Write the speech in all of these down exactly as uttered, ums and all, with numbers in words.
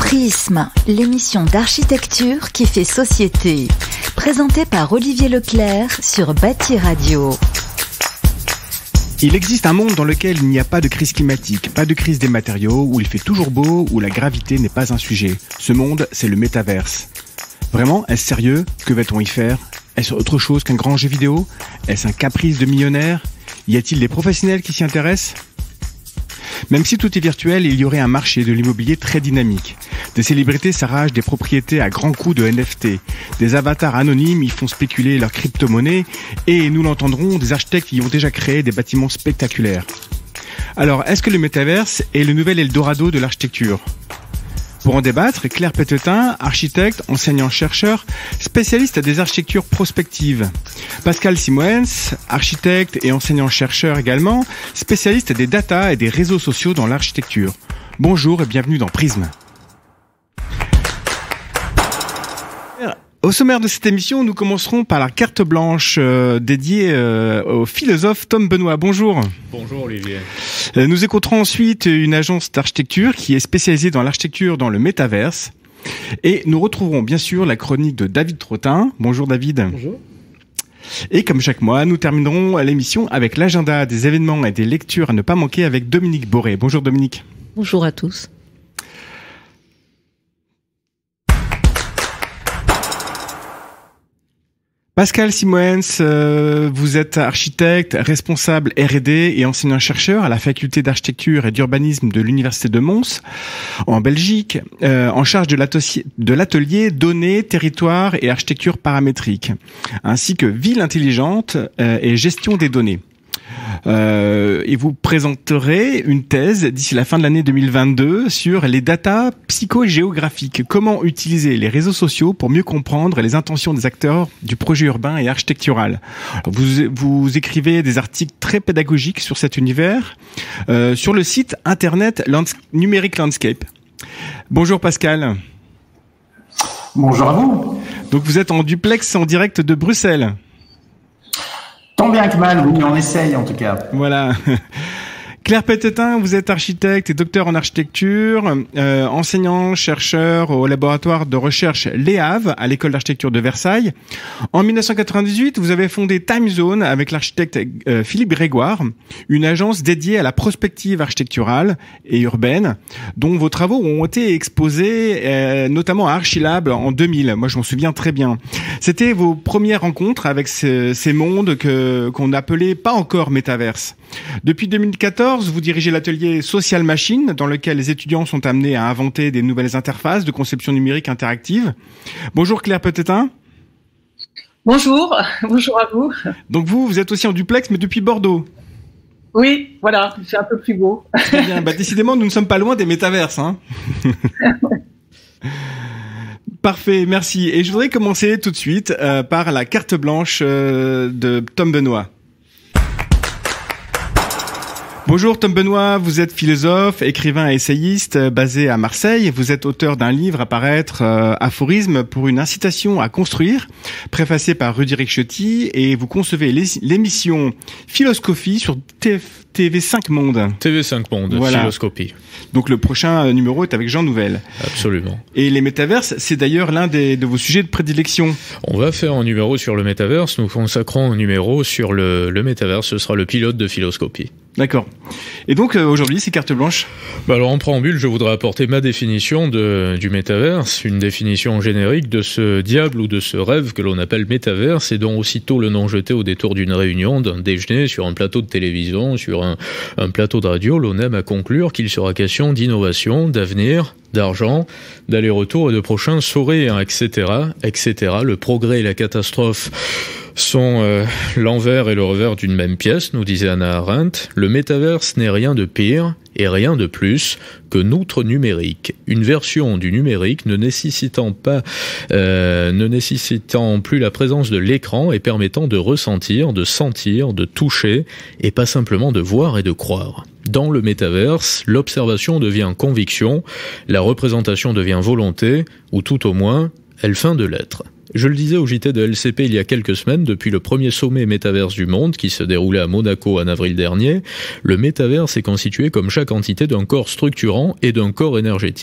Prisme, l'émission d'architecture qui fait société. Présentée par Olivier Leclerc sur Bâti Radio. Il existe un monde dans lequel il n'y a pas de crise climatique, pas de crise des matériaux, où il fait toujours beau, où la gravité n'est pas un sujet. Ce monde, c'est le métaverse. Vraiment, est-ce sérieux? Que va-t-on y faire? Est-ce autre chose qu'un grand jeu vidéo? Est-ce un caprice de millionnaire? Y a-t-il des professionnels qui s'y intéressent? Même si tout est virtuel, il y aurait un marché de l'immobilier très dynamique. Des célébrités s'arrachent des propriétés à grands coups de N F T. Des avatars anonymes y font spéculer leurs crypto-monnaies. Et nous l'entendrons, des architectes y ont déjà créé des bâtiments spectaculaires. Alors, est-ce que le métaverse est le nouvel Eldorado de l'architecture? Pour en débattre, Claire Pétetin, architecte, enseignant-chercheur, spécialiste des architectures prospectives. Pascal Simoens, architecte et enseignant-chercheur également, spécialiste des data et des réseaux sociaux dans l'architecture. Bonjour et bienvenue dans Prisme. Au sommaire de cette émission, nous commencerons par la carte blanche euh, dédiée euh, au philosophe Tom Benoît. Bonjour. Bonjour Olivier. Euh, nous écouterons ensuite une agence d'architecture qui est spécialisée dans l'architecture dans le métaverse. Et nous retrouverons bien sûr la chronique de David Trottin. Bonjour David. Bonjour. Et comme chaque mois, nous terminerons l'émission avec l'agenda des événements et des lectures à ne pas manquer avec Dominique Boré. Bonjour Dominique. Bonjour à tous. Pascal Simoens, euh, vous êtes architecte, responsable R et D et enseignant-chercheur à la faculté d'architecture et d'urbanisme de l'université de Mons, en Belgique, euh, en charge de l'atelier, de l'atelier données, territoire et architecture paramétrique, ainsi que ville intelligente euh, et gestion des données. Euh, et vous présenterez une thèse d'ici la fin de l'année deux mille vingt-deux sur les datas psychogéographiques. Comment utiliser les réseaux sociaux pour mieux comprendre les intentions des acteurs du projet urbain et architectural. Alors vous, vous écrivez des articles très pédagogiques sur cet univers euh, sur le site internet Lands- Numérique Landscape. Bonjour Pascal. Bonjour à vous. Donc vous êtes en duplex en direct de Bruxelles. Tant bien que mal, oui, on essaye en tout cas. Voilà. Claire Pétetin, vous êtes architecte et docteur en architecture, euh, enseignant, chercheur au laboratoire de recherche L'E A V à l'école d'architecture de Versailles. En mille neuf cent quatre-vingt-dix-huit, vous avez fondé Time Zone avec l'architecte euh, Philippe Grégoire, une agence dédiée à la prospective architecturale et urbaine, dont vos travaux ont été exposés euh, notamment à Archilab en deux mille. Moi, je m'en souviens très bien. C'était vos premières rencontres avec ces, ces mondes que qu'on appelait pas encore métaverse. Depuis deux mille quatorze, vous dirigez l'atelier Social Machine, dans lequel les étudiants sont amenés à inventer des nouvelles interfaces de conception numérique interactive. Bonjour Claire Pétetin. Bonjour, bonjour à vous. Donc vous, vous êtes aussi en duplex, mais depuis Bordeaux. Oui, voilà, c'est un peu plus beau. Très bien, bah, décidément, nous ne sommes pas loin des métaverses. Hein. Parfait, merci. Et je voudrais commencer tout de suite euh, par la carte blanche euh, de Tom Benoît. Bonjour Tom Benoît, vous êtes philosophe, écrivain et essayiste basé à Marseille. Vous êtes auteur d'un livre à paraître, euh, Aphorisme pour une incitation à construire, préfacé par Rudy Ricciotti, et vous concevez l'émission Philoscopie sur T V cinq Monde. T V cinq Monde, voilà. Philoscopie. Donc le prochain numéro est avec Jean Nouvel. Absolument. Et les métaverses, c'est d'ailleurs l'un des, de vos sujets de prédilection. On va faire un numéro sur le métaverse, nous consacrons un numéro sur le, le métaverse, ce sera le pilote de Philoscopie. D'accord. Et donc euh, aujourd'hui, c'est carte blanche. Bah alors en préambule, je voudrais apporter ma définition de, du métaverse, une définition générique de ce diable ou de ce rêve que l'on appelle métaverse et dont aussitôt le nom jeté au détour d'une réunion, d'un déjeuner, sur un plateau de télévision, sur un, un plateau de radio, l'on aime à conclure qu'il sera question d'innovation, d'avenir, d'argent, d'aller-retour et de prochains sourires, et cetera, et cetera. Le progrès et la catastrophe sont euh, l'envers et le revers d'une même pièce, nous disait Hannah Arendt. Le métaverse n'est rien de pire et rien de plus que notre numérique. Une version du numérique ne nécessitant pas, euh, ne nécessitant plus la présence de l'écran et permettant de ressentir, de sentir, de toucher et pas simplement de voir et de croire. Dans le métaverse, l'observation devient conviction, la représentation devient volonté, ou tout au moins, elle feint de l'être. Je le disais au J T de L C P il y a quelques semaines, depuis le premier sommet métaverse du monde qui se déroulait à Monaco en avril dernier, le métaverse est constitué comme chaque entité d'un corps structurant et d'un corps énergétique.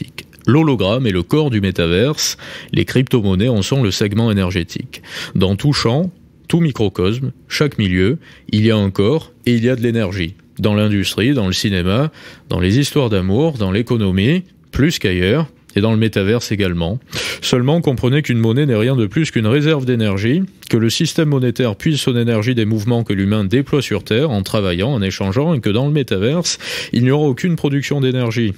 L'hologramme est le corps du métaverse, les crypto-monnaies en sont le segment énergétique. Dans tout champ, tout microcosme, chaque milieu, il y a un corps et il y a de l'énergie. Dans l'industrie, dans le cinéma, dans les histoires d'amour, dans l'économie, plus qu'ailleurs, et dans le métaverse également. Seulement, comprenez qu'une monnaie n'est rien de plus qu'une réserve d'énergie, que le système monétaire puise son énergie des mouvements que l'humain déploie sur Terre en travaillant, en échangeant, et que dans le métaverse, il n'y aura aucune production d'énergie.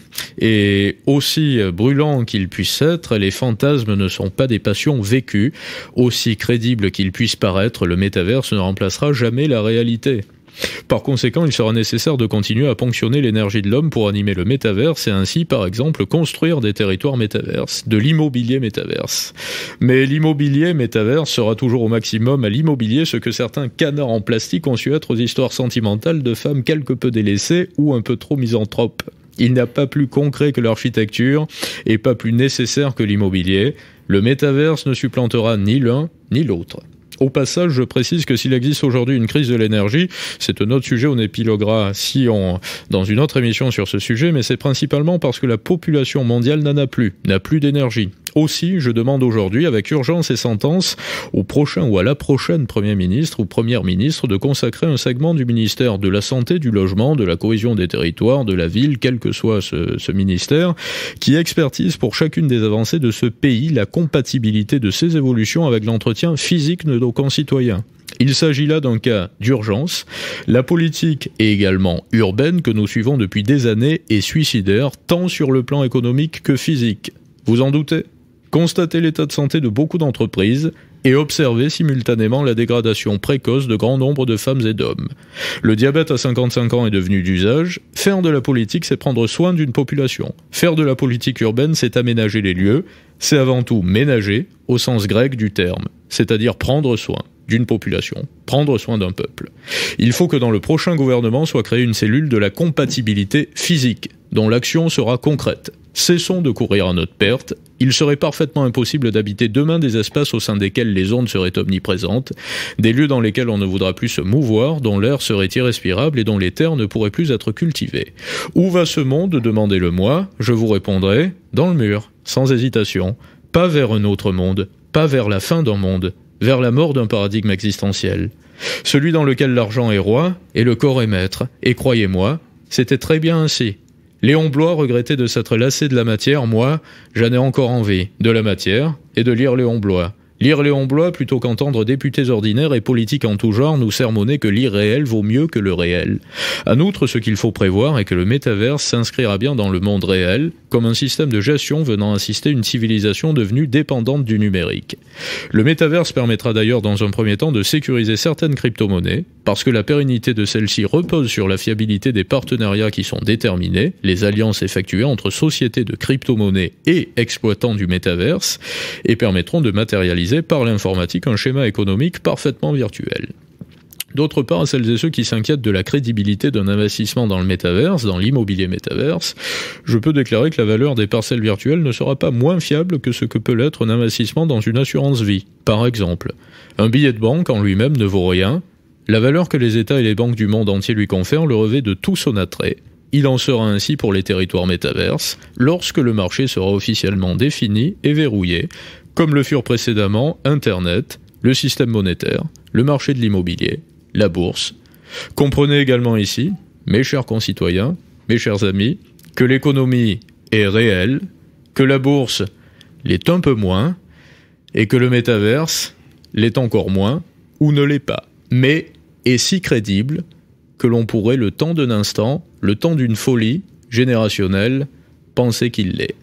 Et aussi brûlant qu'il puisse être, les fantasmes ne sont pas des passions vécues. Aussi crédible qu'il puisse paraître, le métaverse ne remplacera jamais la réalité. Par conséquent, il sera nécessaire de continuer à ponctionner l'énergie de l'homme pour animer le métaverse et ainsi, par exemple, construire des territoires métaverses, de l'immobilier métaverse. Mais l'immobilier métaverse sera toujours au maximum à l'immobilier ce que certains canards en plastique ont su être aux histoires sentimentales de femmes quelque peu délaissées ou un peu trop misanthropes. Il n'y a pas plus concret que l'architecture et pas plus nécessaire que l'immobilier. Le métaverse ne supplantera ni l'un ni l'autre. Au passage, je précise que s'il existe aujourd'hui une crise de l'énergie, c'est un autre sujet, on épiloguera si on, dans une autre émission sur ce sujet, mais c'est principalement parce que la population mondiale n'en a plus, n'a plus d'énergie. Aussi, je demande aujourd'hui, avec urgence et sentence, au prochain ou à la prochaine Premier ministre ou Première ministre de consacrer un segment du ministère de la Santé, du Logement, de la Cohésion des Territoires, de la Ville, quel que soit ce, ce ministère, qui expertise pour chacune des avancées de ce pays la compatibilité de ces évolutions avec l'entretien physique de nos concitoyens. Il s'agit là d'un cas d'urgence. La politique est également urbaine que nous suivons depuis des années est suicidaire tant sur le plan économique que physique. Vous en doutez ? Constatez l'état de santé de beaucoup d'entreprises et observez simultanément la dégradation précoce de grand nombre de femmes et d'hommes. Le diabète à cinquante-cinq ans est devenu d'usage. Faire de la politique, c'est prendre soin d'une population. Faire de la politique urbaine, c'est aménager les lieux. C'est avant tout ménager, au sens grec du terme, c'est-à-dire prendre soin d'une population, prendre soin d'un peuple. Il faut que dans le prochain gouvernement soit créée une cellule de la compatibilité physique, dont l'action sera concrète. Cessons de courir à notre perte. Il serait parfaitement impossible d'habiter demain des espaces au sein desquels les ondes seraient omniprésentes, des lieux dans lesquels on ne voudra plus se mouvoir, dont l'air serait irrespirable et dont les terres ne pourraient plus être cultivées. Où va ce monde ? Demandez-le-moi. Je vous répondrai, dans le mur, sans hésitation. Pas vers un autre monde, pas vers la fin d'un monde, vers la mort d'un paradigme existentiel. Celui dans lequel l'argent est roi et le corps est maître. Et croyez-moi, c'était très bien ainsi. Léon Bloy regrettait de s'être lassé de la matière, moi, j'en ai encore envie, de la matière, et de lire Léon Bloy. Lire Léon Bloy plutôt qu'entendre députés ordinaires et politiques en tout genre nous sermonner que l'irréel vaut mieux que le réel. En outre, ce qu'il faut prévoir est que le métaverse s'inscrira bien dans le monde réel, comme un système de gestion venant assister une civilisation devenue dépendante du numérique. Le métaverse permettra d'ailleurs dans un premier temps de sécuriser certaines crypto-monnaies, parce que la pérennité de celles-ci repose sur la fiabilité des partenariats qui sont déterminés, les alliances effectuées entre sociétés de crypto-monnaies et exploitants du métaverse, et permettront de matérialiser par l'informatique un schéma économique parfaitement virtuel. D'autre part, à celles et ceux qui s'inquiètent de la crédibilité d'un investissement dans le métaverse, dans l'immobilier métaverse, je peux déclarer que la valeur des parcelles virtuelles ne sera pas moins fiable que ce que peut l'être un investissement dans une assurance vie. Par exemple, un billet de banque en lui-même ne vaut rien. La valeur que les États et les banques du monde entier lui confèrent le revêt de tout son attrait. Il en sera ainsi pour les territoires métaverses, lorsque le marché sera officiellement défini et verrouillé, comme le furent précédemment Internet, le système monétaire, le marché de l'immobilier, la bourse. Comprenez également ici, mes chers concitoyens, mes chers amis, que l'économie est réelle, que la bourse l'est un peu moins, et que le métaverse l'est encore moins, ou ne l'est pas, mais est si crédible que l'on pourrait, le temps d'un instant, le temps d'une folie générationnelle, penser qu'il l'est.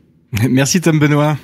Merci Tom Benoît.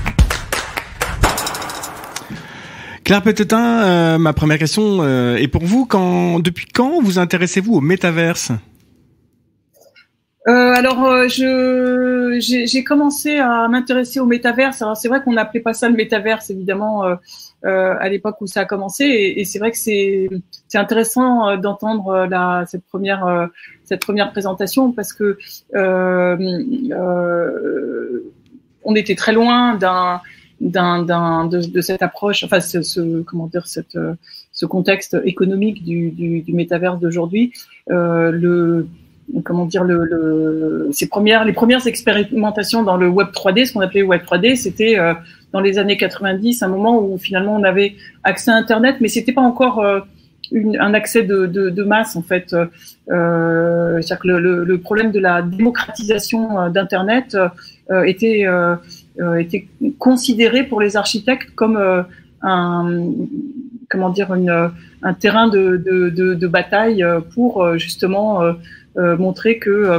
Claire Pétetin, euh, ma première question euh, est pour vous. Quand, depuis quand vous intéressez-vous au métaverse ? euh, Alors, euh, je j'ai, j'ai commencé à m'intéresser au métaverse. Alors, c'est vrai qu'on n'appelait pas ça le métaverse, évidemment, euh, euh, à l'époque où ça a commencé. Et, et c'est vrai que c'est c'est intéressant euh, d'entendre la cette première euh, cette première présentation parce que euh, euh, on était très loin d'un d'un, d'un de, de cette approche, enfin ce, ce comment dire cette ce contexte économique du du, du métaverse d'aujourd'hui. Euh, le comment dire, le, le, ces premières, les premières expérimentations dans le web trois D, ce qu'on appelait web trois D, c'était euh, dans les années quatre-vingt-dix, un moment où finalement on avait accès à Internet, mais c'était pas encore euh, une, un accès de, de, de masse en fait. Euh, c'est-à-dire que le, le, le problème de la démocratisation d'Internet euh, était, euh, était considéré pour les architectes comme euh, un, comment dire, une, un terrain de, de, de, de bataille pour justement euh, euh, montrer que euh,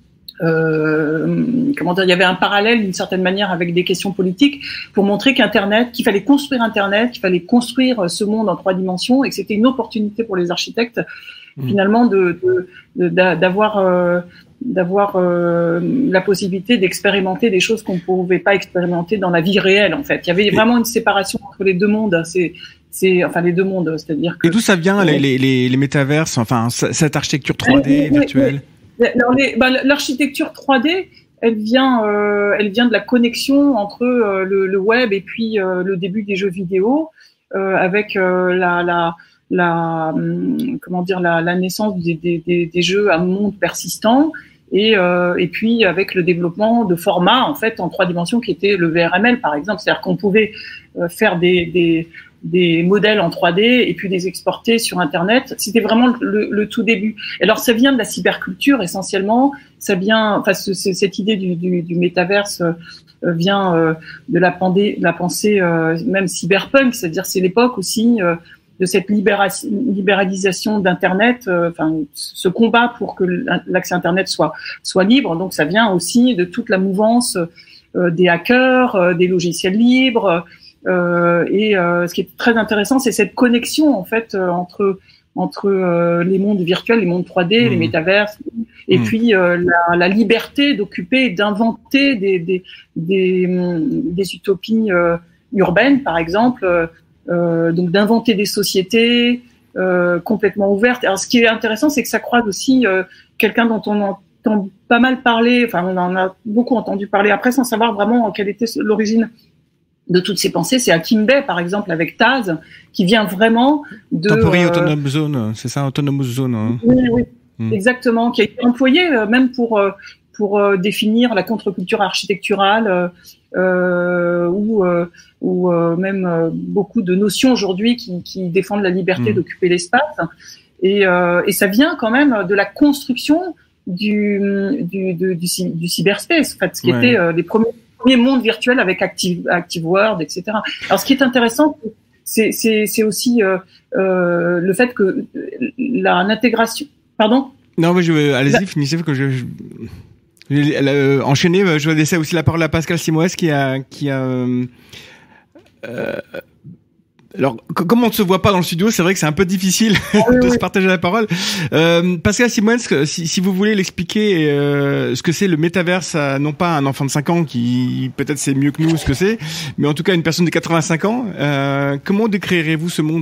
Euh, comment dire, il y avait un parallèle d'une certaine manière avec des questions politiques pour montrer qu'Internet, qu'il fallait construire Internet, qu'il fallait construire ce monde en trois dimensions et que c'était une opportunité pour les architectes mmh. finalement de, de, de, d'avoir euh, d'avoir euh, la possibilité d'expérimenter des choses qu'on ne pouvait pas expérimenter dans la vie réelle en fait. Il y avait vraiment une séparation entre les deux mondes. C'est c'est enfin les deux mondes, c'est-à-dire que. Et d'où ça vient les les les, les métaverses, enfin cette architecture trois D oui, virtuelle? Oui, oui. Alors les, bah, l'architecture trois D, elle vient, euh, elle vient de la connexion entre euh, le, le web et puis euh, le début des jeux vidéo, euh, avec euh, la, la, la, hum, comment dire, la, la naissance des, des, des, des jeux à monde persistant, et, euh, et puis avec le développement de formats en fait en trois dimensions qui était le V R M L par exemple, c'est-à-dire qu'on pouvait euh, faire des, des des modèles en trois D et puis les exporter sur Internet. C'était vraiment le, le tout début. Alors, ça vient de la cyberculture essentiellement. Ça vient, enfin, ce, cette idée du, du, du métaverse euh, vient euh, de la, pandé, la pensée euh, même cyberpunk, c'est-à-dire c'est l'époque aussi euh, de cette libération, libéralisation d'Internet, euh, enfin, ce combat pour que l'accès à Internet soit soit libre. Donc, ça vient aussi de toute la mouvance euh, des hackers, euh, des logiciels libres. Euh, et euh, ce qui est très intéressant, c'est cette connexion en fait euh, entre entre euh, les mondes virtuels, les mondes trois D, mmh. les métaverses, et mmh. puis euh, la, la liberté d'occuper, d'inventer des des des, des utopies euh, urbaines, par exemple, euh, donc d'inventer des sociétés euh, complètement ouvertes. Alors, ce qui est intéressant, c'est que ça croise aussi euh, quelqu'un dont on entend pas mal parler, enfin on en a beaucoup entendu parler après, sans savoir vraiment quelle était l'origine de toutes ces pensées, c'est Hakim Bey, par exemple, avec Taz, qui vient vraiment de... Temporary euh, Autonomous Zone, c'est ça, Autonomous Zone. Hein. Oui, oui, mmh. exactement, qui a été employé euh, même pour, euh, pour euh, définir la contre-culture architecturale, euh, ou, euh, ou euh, même euh, beaucoup de notions aujourd'hui qui, qui défendent la liberté mmh. d'occuper l'espace. Et, euh, et ça vient quand même de la construction du, du, du, du, du cyberspace, en fait, ce qui ouais. était euh, les premiers premier monde virtuel avec Active, Active World, et cetera. Alors, ce qui est intéressant, c'est, c'est, c'est aussi euh, euh, le fait que la l'intégration. Pardon ? Non, mais je allez-y, la... finissez que je. je... Euh, enchaîner, je vais laisser aussi la parole à Pascal Simoes qui a qui a. Euh, euh, alors, comme on ne se voit pas dans le studio, c'est vrai que c'est un peu difficile oui, de oui. se partager la parole. Euh, Pascal Simoes, si, si vous voulez l'expliquer, euh, ce que c'est le métaverse, à, non pas un enfant de cinq ans qui peut-être sait mieux que nous ce que c'est, mais en tout cas une personne de quatre-vingt-cinq ans, euh, comment décrirez-vous ce monde ?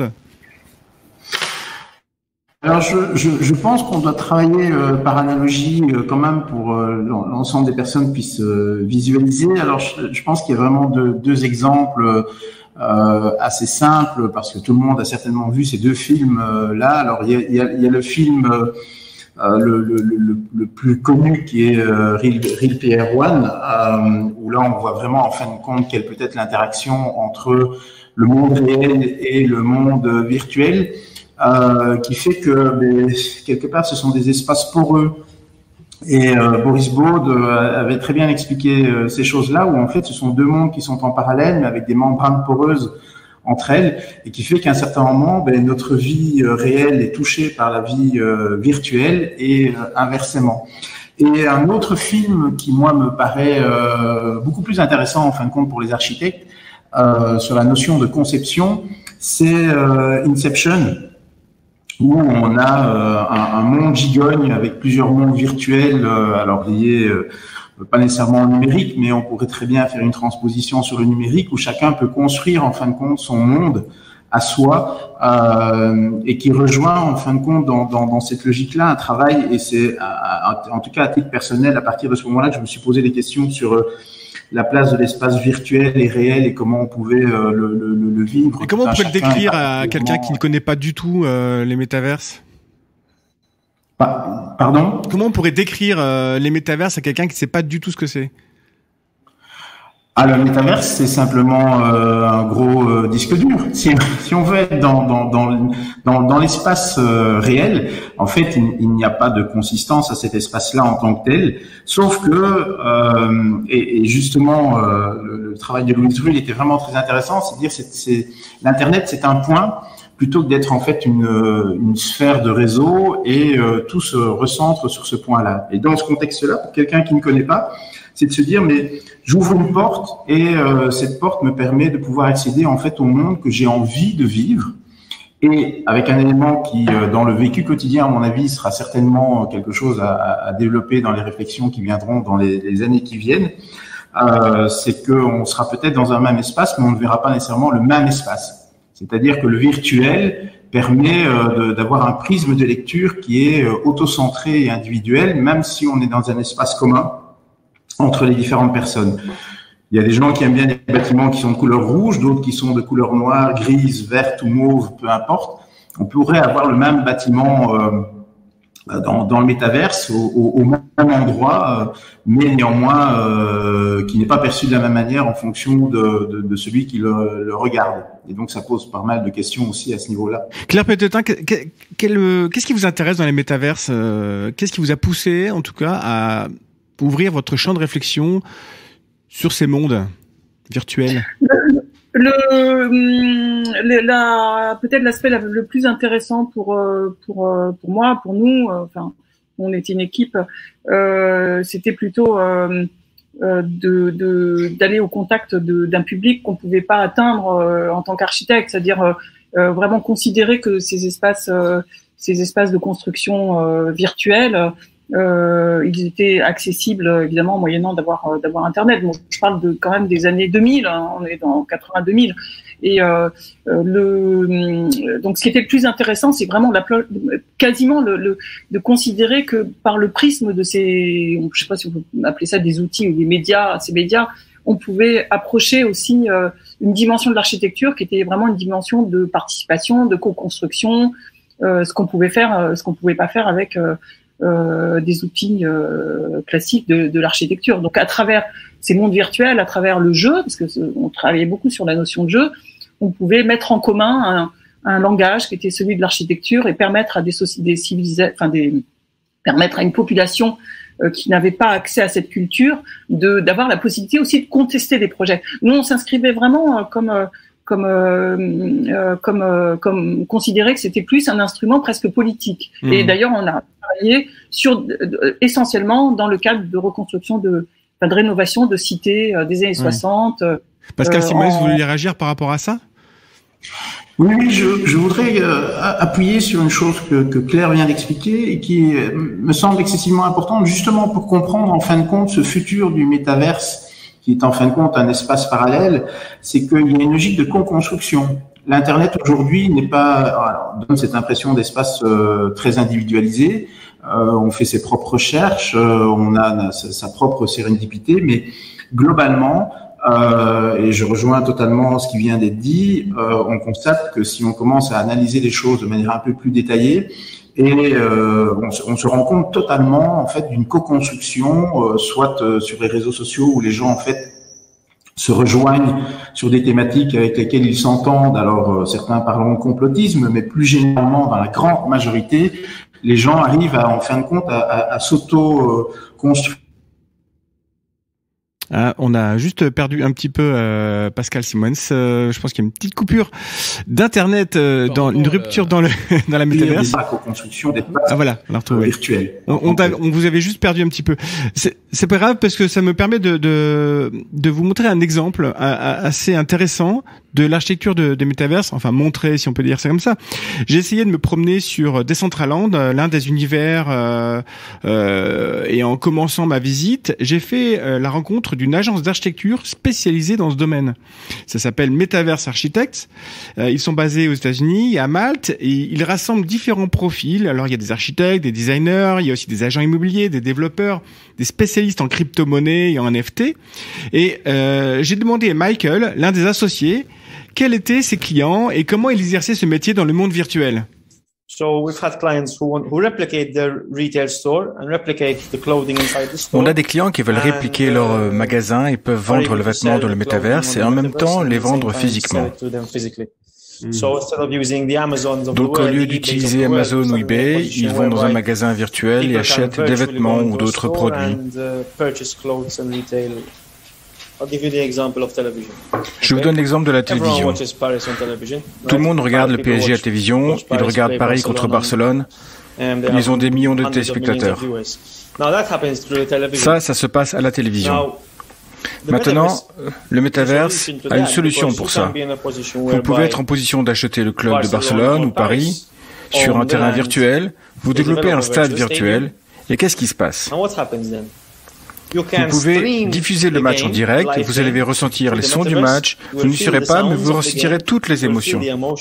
Alors, je, je, je pense qu'on doit travailler euh, par analogie euh, quand même pour euh, l'ensemble des personnes puissent euh, visualiser. Alors, je, je pense qu'il y a vraiment deux, deux exemples Euh, assez simple parce que tout le monde a certainement vu ces deux films euh, là. Alors il y a, il y a, il y a le film euh, le, le, le, le plus connu qui est euh, Real, Real Player One, euh, où là on voit vraiment en fin de compte quelle peut être l'interaction entre le monde réel et le monde virtuel, euh, qui fait que ben, quelque part ce sont des espaces poreux. Et euh, Boris Baud euh, avait très bien expliqué euh, ces choses-là, où en fait ce sont deux mondes qui sont en parallèle, mais avec des membranes poreuses entre elles, et qui fait qu'à un certain moment, ben, notre vie euh, réelle est touchée par la vie euh, virtuelle et euh, inversement. Et un autre film qui, moi, me paraît euh, beaucoup plus intéressant, en fin de compte, pour les architectes, euh, sur la notion de conception, c'est euh, Inception, où on a euh, un, un monde gigogne avec plusieurs mondes virtuels, euh, alors liés euh, pas nécessairement au numérique, mais on pourrait très bien faire une transposition sur le numérique où chacun peut construire en fin de compte son monde à soi, euh, et qui rejoint en fin de compte dans, dans, dans cette logique-là un travail, et c'est en tout cas à titre personnel, à partir de ce moment-là que je me suis posé des questions sur euh, la place de l'espace virtuel et réel et comment on pouvait euh, le, le, le vivre. Et comment on peut le décrire à quelqu'un qui ne connaît pas du tout euh, les métaverses ? Pa- Pardon ? Comment on pourrait décrire euh, les métaverses à quelqu'un qui ne sait pas du tout ce que c'est ? Ah, le métaverse, c'est simplement euh, un gros euh, disque dur. Si, si on veut être dans dans dans dans, dans l'espace euh, réel, en fait, il, il n'y a pas de consistance à cet espace-là en tant que tel. Sauf que euh, et, et justement, euh, le, le travail de Louis Druhl était vraiment très intéressant. C'est dire, c'est, c'est l'internet, c'est un point plutôt que d'être en fait une une sphère de réseau et euh, tout se recentre sur ce point-là. Et dans ce contexte-là, pour quelqu'un qui ne connaît pas, c'est de se dire, mais j'ouvre une porte et euh, cette porte me permet de pouvoir accéder en fait au monde que j'ai envie de vivre. Et avec un élément qui, euh, dans le vécu quotidien, à mon avis, sera certainement quelque chose à, à développer dans les réflexions qui viendront dans les, les années qui viennent, euh, c'est qu'on sera peut-être dans un même espace, mais on ne verra pas nécessairement le même espace. C'est-à-dire que le virtuel permet euh, de, d'avoir un prisme de lecture qui est euh, auto-centré et individuel, même si on est dans un espace commun entre les différentes personnes. Il y a des gens qui aiment bien les bâtiments qui sont de couleur rouge, d'autres qui sont de couleur noire, grise, verte ou mauve, peu importe. On pourrait avoir le même bâtiment euh, dans, dans le métaverse, au, au, au même endroit, euh, mais néanmoins euh, qui n'est pas perçu de la même manière en fonction de, de, de celui qui le, le regarde. Et donc ça pose pas mal de questions aussi à ce niveau-là. Claire Pétetin, quel, quel, qu'est-ce qui vous intéresse dans les métaverses ? Qu'est-ce qui vous a poussé, en tout cas, à ouvrir votre champ de réflexion sur ces mondes virtuels? Le, le la, peut-être l'aspect le plus intéressant pour pour pour moi, pour nous, enfin, on était une équipe, euh, c'était plutôt euh, de, de d'aller au contact de, d'un public qu'on pouvait pas atteindre euh, en tant qu'architecte, c'est-à-dire euh, vraiment considérer que ces espaces, euh, ces espaces de construction euh, virtuelle, Euh, ils étaient accessibles évidemment moyennant d'avoir euh, d'avoir internet. Bon, je parle de quand même des années deux mille, hein, on est dans quatre-vingt-deux mille. Et euh, le donc ce qui était le plus intéressant, c'est vraiment la, quasiment le, le de considérer que par le prisme de ces, je sais pas si vous appelez ça des outils ou des médias, ces médias, on pouvait approcher aussi euh, une dimension de l'architecture qui était vraiment une dimension de participation, de co-construction, euh, ce qu'on pouvait faire, euh, ce qu'on pouvait pas faire avec euh, Euh, des outils euh, classiques de, de l'architecture. Donc, à travers ces mondes virtuels, à travers le jeu, parce que on travaillait beaucoup sur la notion de jeu, on pouvait mettre en commun un, un langage qui était celui de l'architecture et permettre à des, des civilisations, enfin des, permettre à une population euh, qui n'avait pas accès à cette culture de d'avoir la possibilité aussi de contester des projets. Nous, on s'inscrivait vraiment euh, comme euh, comme euh, euh, comme euh, comme considérer que c'était plus un instrument presque politique. Mmh. Et d'ailleurs, on a travaillé sur euh, essentiellement dans le cadre de reconstruction de, enfin, de rénovation de cités euh, des années ouais. soixante. Euh, Pascal euh, Simon, en... vous voulez réagir par rapport à ça ? Oui, oui, je, je voudrais euh, appuyer sur une chose que, que Claire vient d'expliquer et qui euh, me semble excessivement importante, justement pour comprendre en fin de compte ce futur du métaverse, qui est en fin de compte un espace parallèle, c'est qu'il y a une logique de co-construction. L'Internet aujourd'hui n'est pas, alors, donne cette impression d'espace euh, très individualisé. Euh, on fait ses propres recherches, euh, on a, a sa, sa propre sérendipité, mais globalement, euh, et je rejoins totalement ce qui vient d'être dit, euh, on constate que si on commence à analyser les choses de manière un peu plus détaillée, et euh, on, se, on se rend compte totalement en fait d'une co-construction, euh, soit euh, sur les réseaux sociaux où les gens en fait se rejoignent sur des thématiques avec lesquelles ils s'entendent. Alors euh, certains parleront de complotisme, mais plus généralement dans la grande majorité, les gens arrivent à, en fin de compte à, à, à s'auto-construire. Ah, on a juste perdu un petit peu euh, Pascal Simons. Euh, je pense qu'il y a une petite coupure d'internet, euh, dans une rupture euh... dans le dans la métaverse. Co-construction des ah voilà, on l'a retrouvé. Virtuel. On, on, on vous avait juste perdu un petit peu. C'est, c'est pas grave parce que ça me permet de de de vous montrer un exemple assez intéressant de l'architecture de, de métaverse. Enfin, montrer si on peut dire ça comme ça. J'ai essayé de me promener sur Decentraland, l'un des univers, euh, euh, et en commençant ma visite, j'ai fait euh, la rencontre d'une agence d'architecture spécialisée dans ce domaine. Ça s'appelle Metaverse Architects. Euh, ils sont basés aux États-Unis, à Malte, et ils rassemblent différents profils. Alors, il y a des architectes, des designers, il y a aussi des agents immobiliers, des développeurs, des spécialistes en crypto-monnaie et en N F T. Et euh, j'ai demandé à Michael, l'un des associés, quels étaient ses clients et comment il exerçait ce métier dans le monde virtuel. On a des clients qui veulent répliquer leur euh, magasin et peuvent vendre le vêtement dans le métaverse et en même temps les vendre physiquement. Donc au lieu d'utiliser Amazon ou eBay, ils vont dans un magasin virtuel et achètent des vêtements ou d'autres produits. Je vous donne l'exemple de la télévision. Tout le monde regarde le P S G à la télévision, ils regardent Paris contre Barcelone, ils ont des millions de téléspectateurs. Ça, ça se passe à la télévision. Maintenant, le métaverse a une solution pour ça. Vous pouvez être en position d'acheter le club de Barcelone ou Paris sur un terrain virtuel, vous développez un stade virtuel, et qu'est-ce qui se passe ? Vous pouvez diffuser le match en direct, vous allez ressentir les sons du match, vous n'y serez pas, mais vous ressentirez toutes les émotions. Et au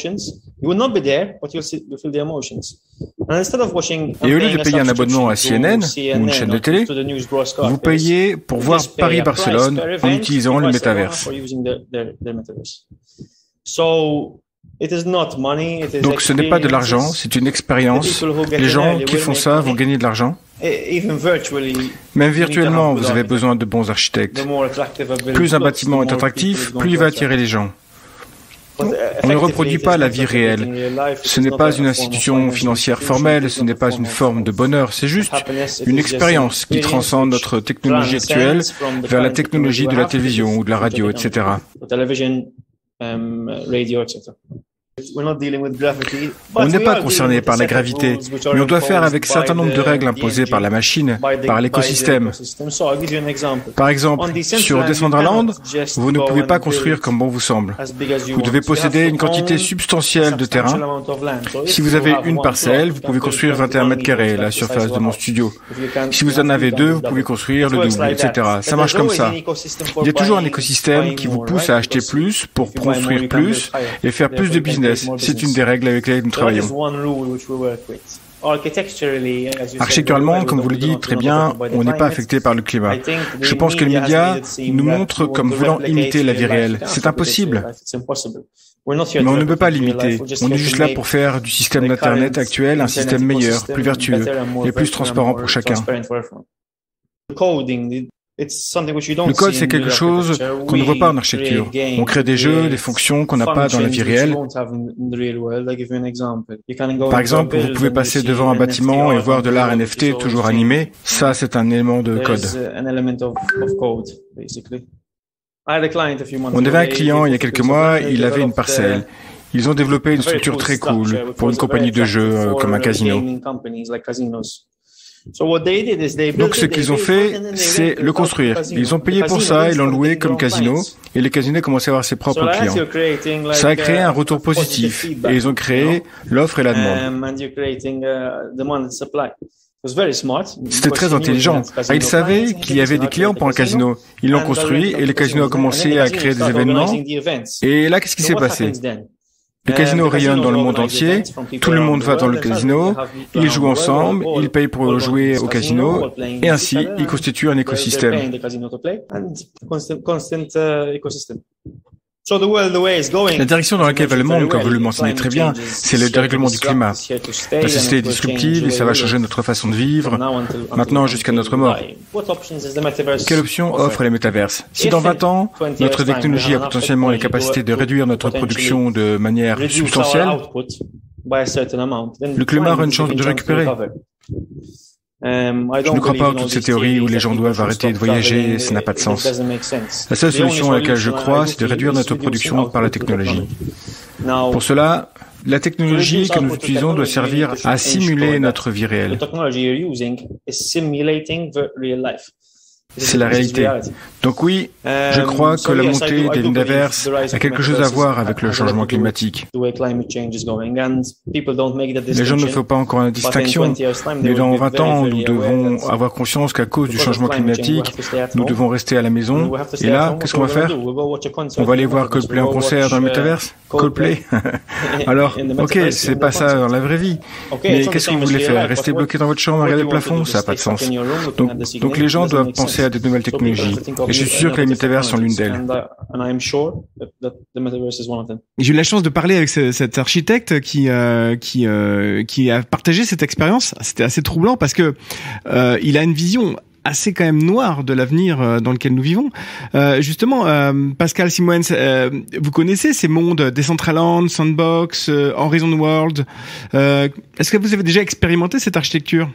lieu de payer un abonnement à C N N ou une chaîne de télé, vous payez pour voir Paris-Barcelone en utilisant le métaverse. Donc ce n'est pas de l'argent, c'est une expérience. Les gens qui font ça vont gagner de l'argent. Même virtuellement, vous avez besoin de bons architectes. Plus un bâtiment est attractif, plus il va attirer les gens. On ne reproduit pas la vie réelle. Ce n'est pas une institution financière formelle, ce n'est pas une forme de bonheur, c'est juste une expérience qui transcende notre technologie actuelle vers la technologie de la télévision ou de la radio, et cetera. On n'est pas concerné par la gravité, mais on doit faire avec un certain nombre de règles imposées par la machine, par l'écosystème. Par exemple, sur Decentraland, vous ne pouvez pas construire comme bon vous semble. Vous devez posséder une quantité substantielle de terrain. Si vous avez une parcelle, vous pouvez construire vingt et un mètres carrés, la surface de mon studio. Si vous en avez deux, vous pouvez construire le double, et cetera. Ça marche comme ça. Il y a toujours un écosystème qui vous pousse à acheter plus pour construire plus et faire plus de business. C'est une des règles avec lesquelles nous travaillons. Architecturalement, comme vous le dites très bien, on n'est pas affecté par le climat. Je pense que les médias nous montrent comme voulant imiter la vie réelle. C'est impossible. Mais on ne peut pas l'imiter. On est juste là pour faire du système d'Internet actuel un système meilleur, plus vertueux et plus transparent pour chacun. Le code, c'est quelque chose qu'on ne voit pas en architecture. On crée des jeux, des fonctions qu'on n'a pas dans la vie réelle. Par exemple, vous pouvez passer devant un bâtiment et voir de l'art N F T toujours animé. Ça, c'est un élément de code. On avait un client il y a quelques mois, il avait une parcelle. Ils ont développé une structure très cool pour une compagnie de jeux euh, comme un casino. Donc ce qu'ils ont fait, c'est le construire. Ils ont payé pour ça, ils l'ont loué comme casino, et les casinos commençaient à avoir ses propres clients. Ça a créé un retour positif, et ils ont créé l'offre et la demande. C'était très intelligent. Ils savaient qu'il y avait des clients pour un casino. Ils l'ont construit, et le casino a commencé à créer des événements. Et là, qu'est-ce qui s'est passé ? Le casino rayonne dans le monde entier, tout le monde va dans le casino, ils jouent ensemble, ils payent pour jouer au casino, et ainsi, ils constituent un écosystème. La direction dans laquelle va le monde, comme vous le mentionnez très bien, c'est le dérèglement du climat. La société est disruptive et ça va changer notre façon de vivre, maintenant jusqu'à notre mort. Quelle option offre les métaverses ? Si dans vingt ans, notre technologie a potentiellement les capacités de réduire notre production de manière substantielle, le climat aura une chance de récupérer. Je ne crois pas à toutes ces théories où les gens doivent arrêter de voyager, ça n'a pas de sens. La seule solution à laquelle je crois, c'est de réduire notre production par la technologie. Pour cela, la technologie que nous utilisons doit servir à simuler notre vie réelle. C'est la réalité. Donc oui, je crois que la montée des métaverses a quelque chose à voir avec le changement climatique. Les gens ne font pas encore la distinction, mais dans vingt ans, nous devons avoir conscience qu'à cause du changement climatique, nous devons rester à la maison. Et là, qu'est-ce qu'on va faire ? On va aller voir Coldplay en concert dans le métaverse ? Coldplay ? Alors, ok, c'est pas ça dans la vraie vie. Mais qu'est-ce que vous voulez faire ? Rester bloqué dans votre chambre et regarder le plafond ? Ça n'a pas de sens. Donc, donc les gens doivent penser à des nouvelles technologies. Et je suis sûr que les métavers sont l'une d'elles. and I am sure that, that the metaverse is one of them. J'ai eu la chance de parler avec ce, cet architecte qui euh, qui euh, qui a partagé cette expérience. C'était assez troublant parce que euh, il a une vision assez quand même noire de l'avenir dans lequel nous vivons. Euh, justement, euh, Pascal Simoens, euh, vous connaissez ces mondes Decentraland, Sandbox, euh, Horizon World. Euh, est-ce que vous avez déjà expérimenté cette architecture?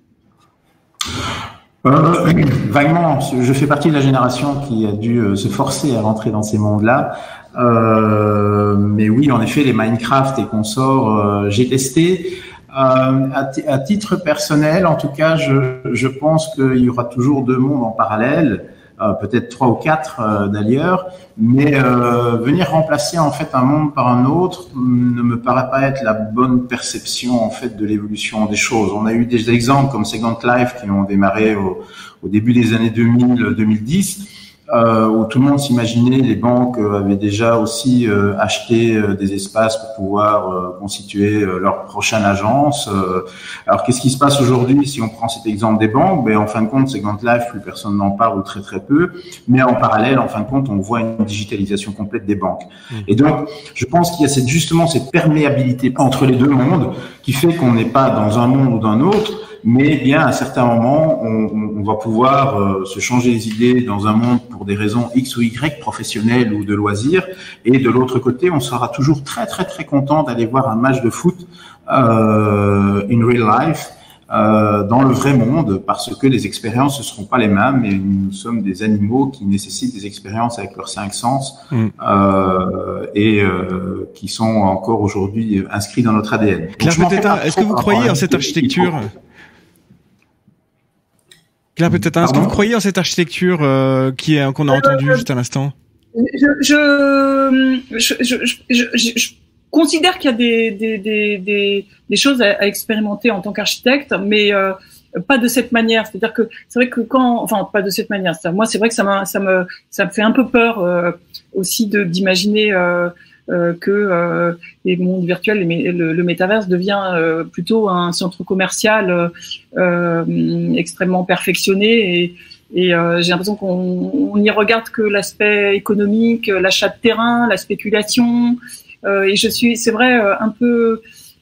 Euh, vaguement, je fais partie de la génération qui a dû euh, se forcer à rentrer dans ces mondes-là. Euh, mais oui, en effet, les Minecraft et consorts, euh, j'ai testé. Euh, à, à titre personnel, en tout cas, je, je pense qu'il y aura toujours deux mondes en parallèle, euh, peut-être trois ou quatre euh, d'ailleurs, mais euh, venir remplacer en fait un monde par un autre ne me paraît pas être la bonne perception en fait de l'évolution des choses. On a eu des exemples comme Second Life qui ont démarré au, au début des années deux mille, deux mille dix. Euh, où tout le monde s'imaginait, les banques euh, avaient déjà aussi euh, acheté euh, des espaces pour pouvoir euh, constituer euh, leur prochaine agence. Euh, alors qu'est-ce qui se passe aujourd'hui si on prend cet exemple des banques? Ben en fin de compte, Second Life, plus personne n'en parle ou très très peu. Mais en parallèle, en fin de compte, on voit une digitalisation complète des banques. Mmh. Et donc, je pense qu'il y a cette, justement cette perméabilité entre les deux mondes qui fait qu'on n'est pas dans un monde ou dans un autre. Mais bien, à un certain moment, on, on va pouvoir euh, se changer les idées dans un monde pour des raisons X ou Y, professionnelles ou de loisirs. Et de l'autre côté, on sera toujours très, très, très content d'aller voir un match de foot euh, in real life, euh, dans le vrai monde, parce que les expériences ne seront pas les mêmes. Et nous sommes des animaux qui nécessitent des expériences avec leurs cinq sens mmh. euh, et euh, qui sont encore aujourd'hui inscrits dans notre A D N. Claire Pétain, est-ce que vous croyez en cette architecture ? Claire Pétain, est-ce que vous croyez en cette architecture euh, qui est qu'on a entendue juste à l'instant? je je, je, je, je, je, je considère qu'il y a des, des, des, des, des choses à, à expérimenter en tant qu'architecte, mais euh, pas de cette manière. C'est-à-dire que c'est vrai que quand, enfin, pas de cette manière. Moi, c'est vrai que ça m'a, ça me, ça me fait un peu peur euh, aussi de d'imaginer. Euh, Euh, que euh, les mondes virtuels, les, le, le métaverse devient euh, plutôt un centre commercial euh, euh, extrêmement perfectionné et, et euh, j'ai l'impression qu'on on y regarde que l'aspect économique, l'achat de terrain, la spéculation. Euh, et je suis, c'est vrai, un peu.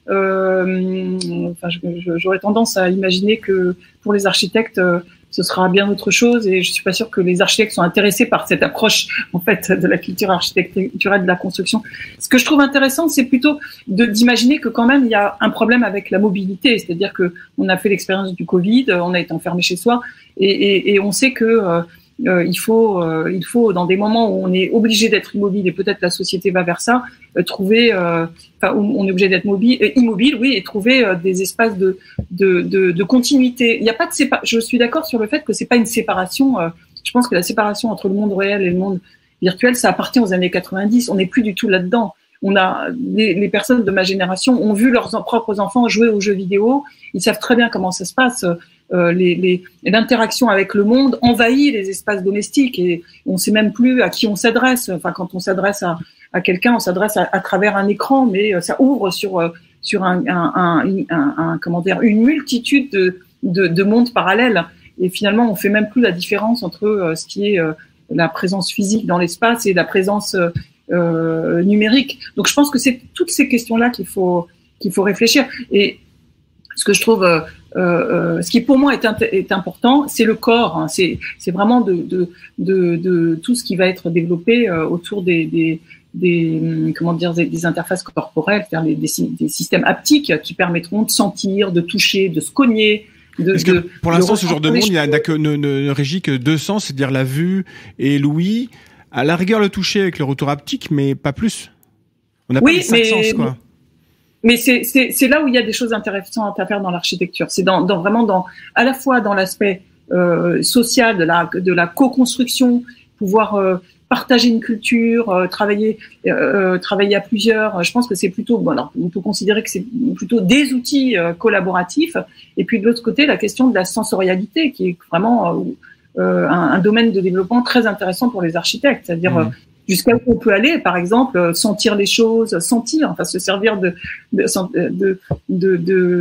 Euh, enfin, j'aurais tendance à imaginer que pour les architectes, ce sera bien autre chose, et je suis pas sûre que les architectes sont intéressés par cette approche en fait de la culture architecturale de la construction. Ce que je trouve intéressant, c'est plutôt de d'imaginer que quand même il y a un problème avec la mobilité, c'est-à-dire que on a fait l'expérience du Covid, on a été enfermé chez soi, et, et, et on sait que euh, Euh, il faut, euh, il faut dans des moments où on est obligé d'être immobile, et peut-être la société va vers ça, euh, trouver, euh, enfin, où on est obligé d'être mobile, euh, immobile, oui, et trouver euh, des espaces de, de, de, de continuité. Il n'y a pas de sépa- Je suis d'accord sur le fait que c'est pas une séparation. Euh, je pense que la séparation entre le monde réel et le monde virtuel, ça appartient aux années quatre-vingt-dix. On n'est plus du tout là-dedans. On a les, les personnes de ma génération ont vu leurs propres enfants jouer aux jeux vidéo. Ils savent très bien comment ça se passe. Euh, les, les, l'interaction avec le monde envahit les espaces domestiques et on sait même plus à qui on s'adresse. Enfin, quand on s'adresse à, à quelqu'un, on s'adresse à, à travers un écran, mais ça ouvre sur sur un, un, un, un, un comment dire, une multitude de, de, de mondes parallèles. Et finalement, on fait même plus la différence entre euh, ce qui est euh, la présence physique dans l'espace et la présence euh, euh, numérique. Donc, je pense que c'est toutes ces questions-là qu'il faut qu'il faut réfléchir. Et ce que je trouve euh, Euh, ce qui pour moi est, int- est important, c'est le corps. Hein. C'est, c'est vraiment de, de, de, de tout ce qui va être développé euh, autour des, des, des comment dire des, des interfaces corporelles, c'est-à-dire des, des, des systèmes haptiques qui permettront de sentir, de toucher, de se cogner. De, Parce que de, pour de l'instant, ce genre de monde, il choses. n'y a que ne, ne, ne régit que deux sens, c'est-à-dire la vue et l'ouïe. À la rigueur, le toucher avec le retour haptique, mais pas plus. On n'a Oui, pas les cinq mais... sens, quoi. Mais c'est, c'est, c'est là où il y a des choses intéressantes à faire dans l'architecture. C'est dans, dans vraiment dans, à la fois dans l'aspect euh, social de la, de la co-construction, pouvoir euh, partager une culture, euh, travailler, euh, travailler à plusieurs. Je pense que c'est plutôt, bon, alors, on peut considérer que c'est plutôt des outils euh, collaboratifs. Et puis de l'autre côté, la question de la sensorialité, qui est vraiment euh, un, un domaine de développement très intéressant pour les architectes, c'est-à-dire mmh. euh, jusqu'à où on peut aller, par exemple, sentir les choses, sentir, enfin se servir de de de de, de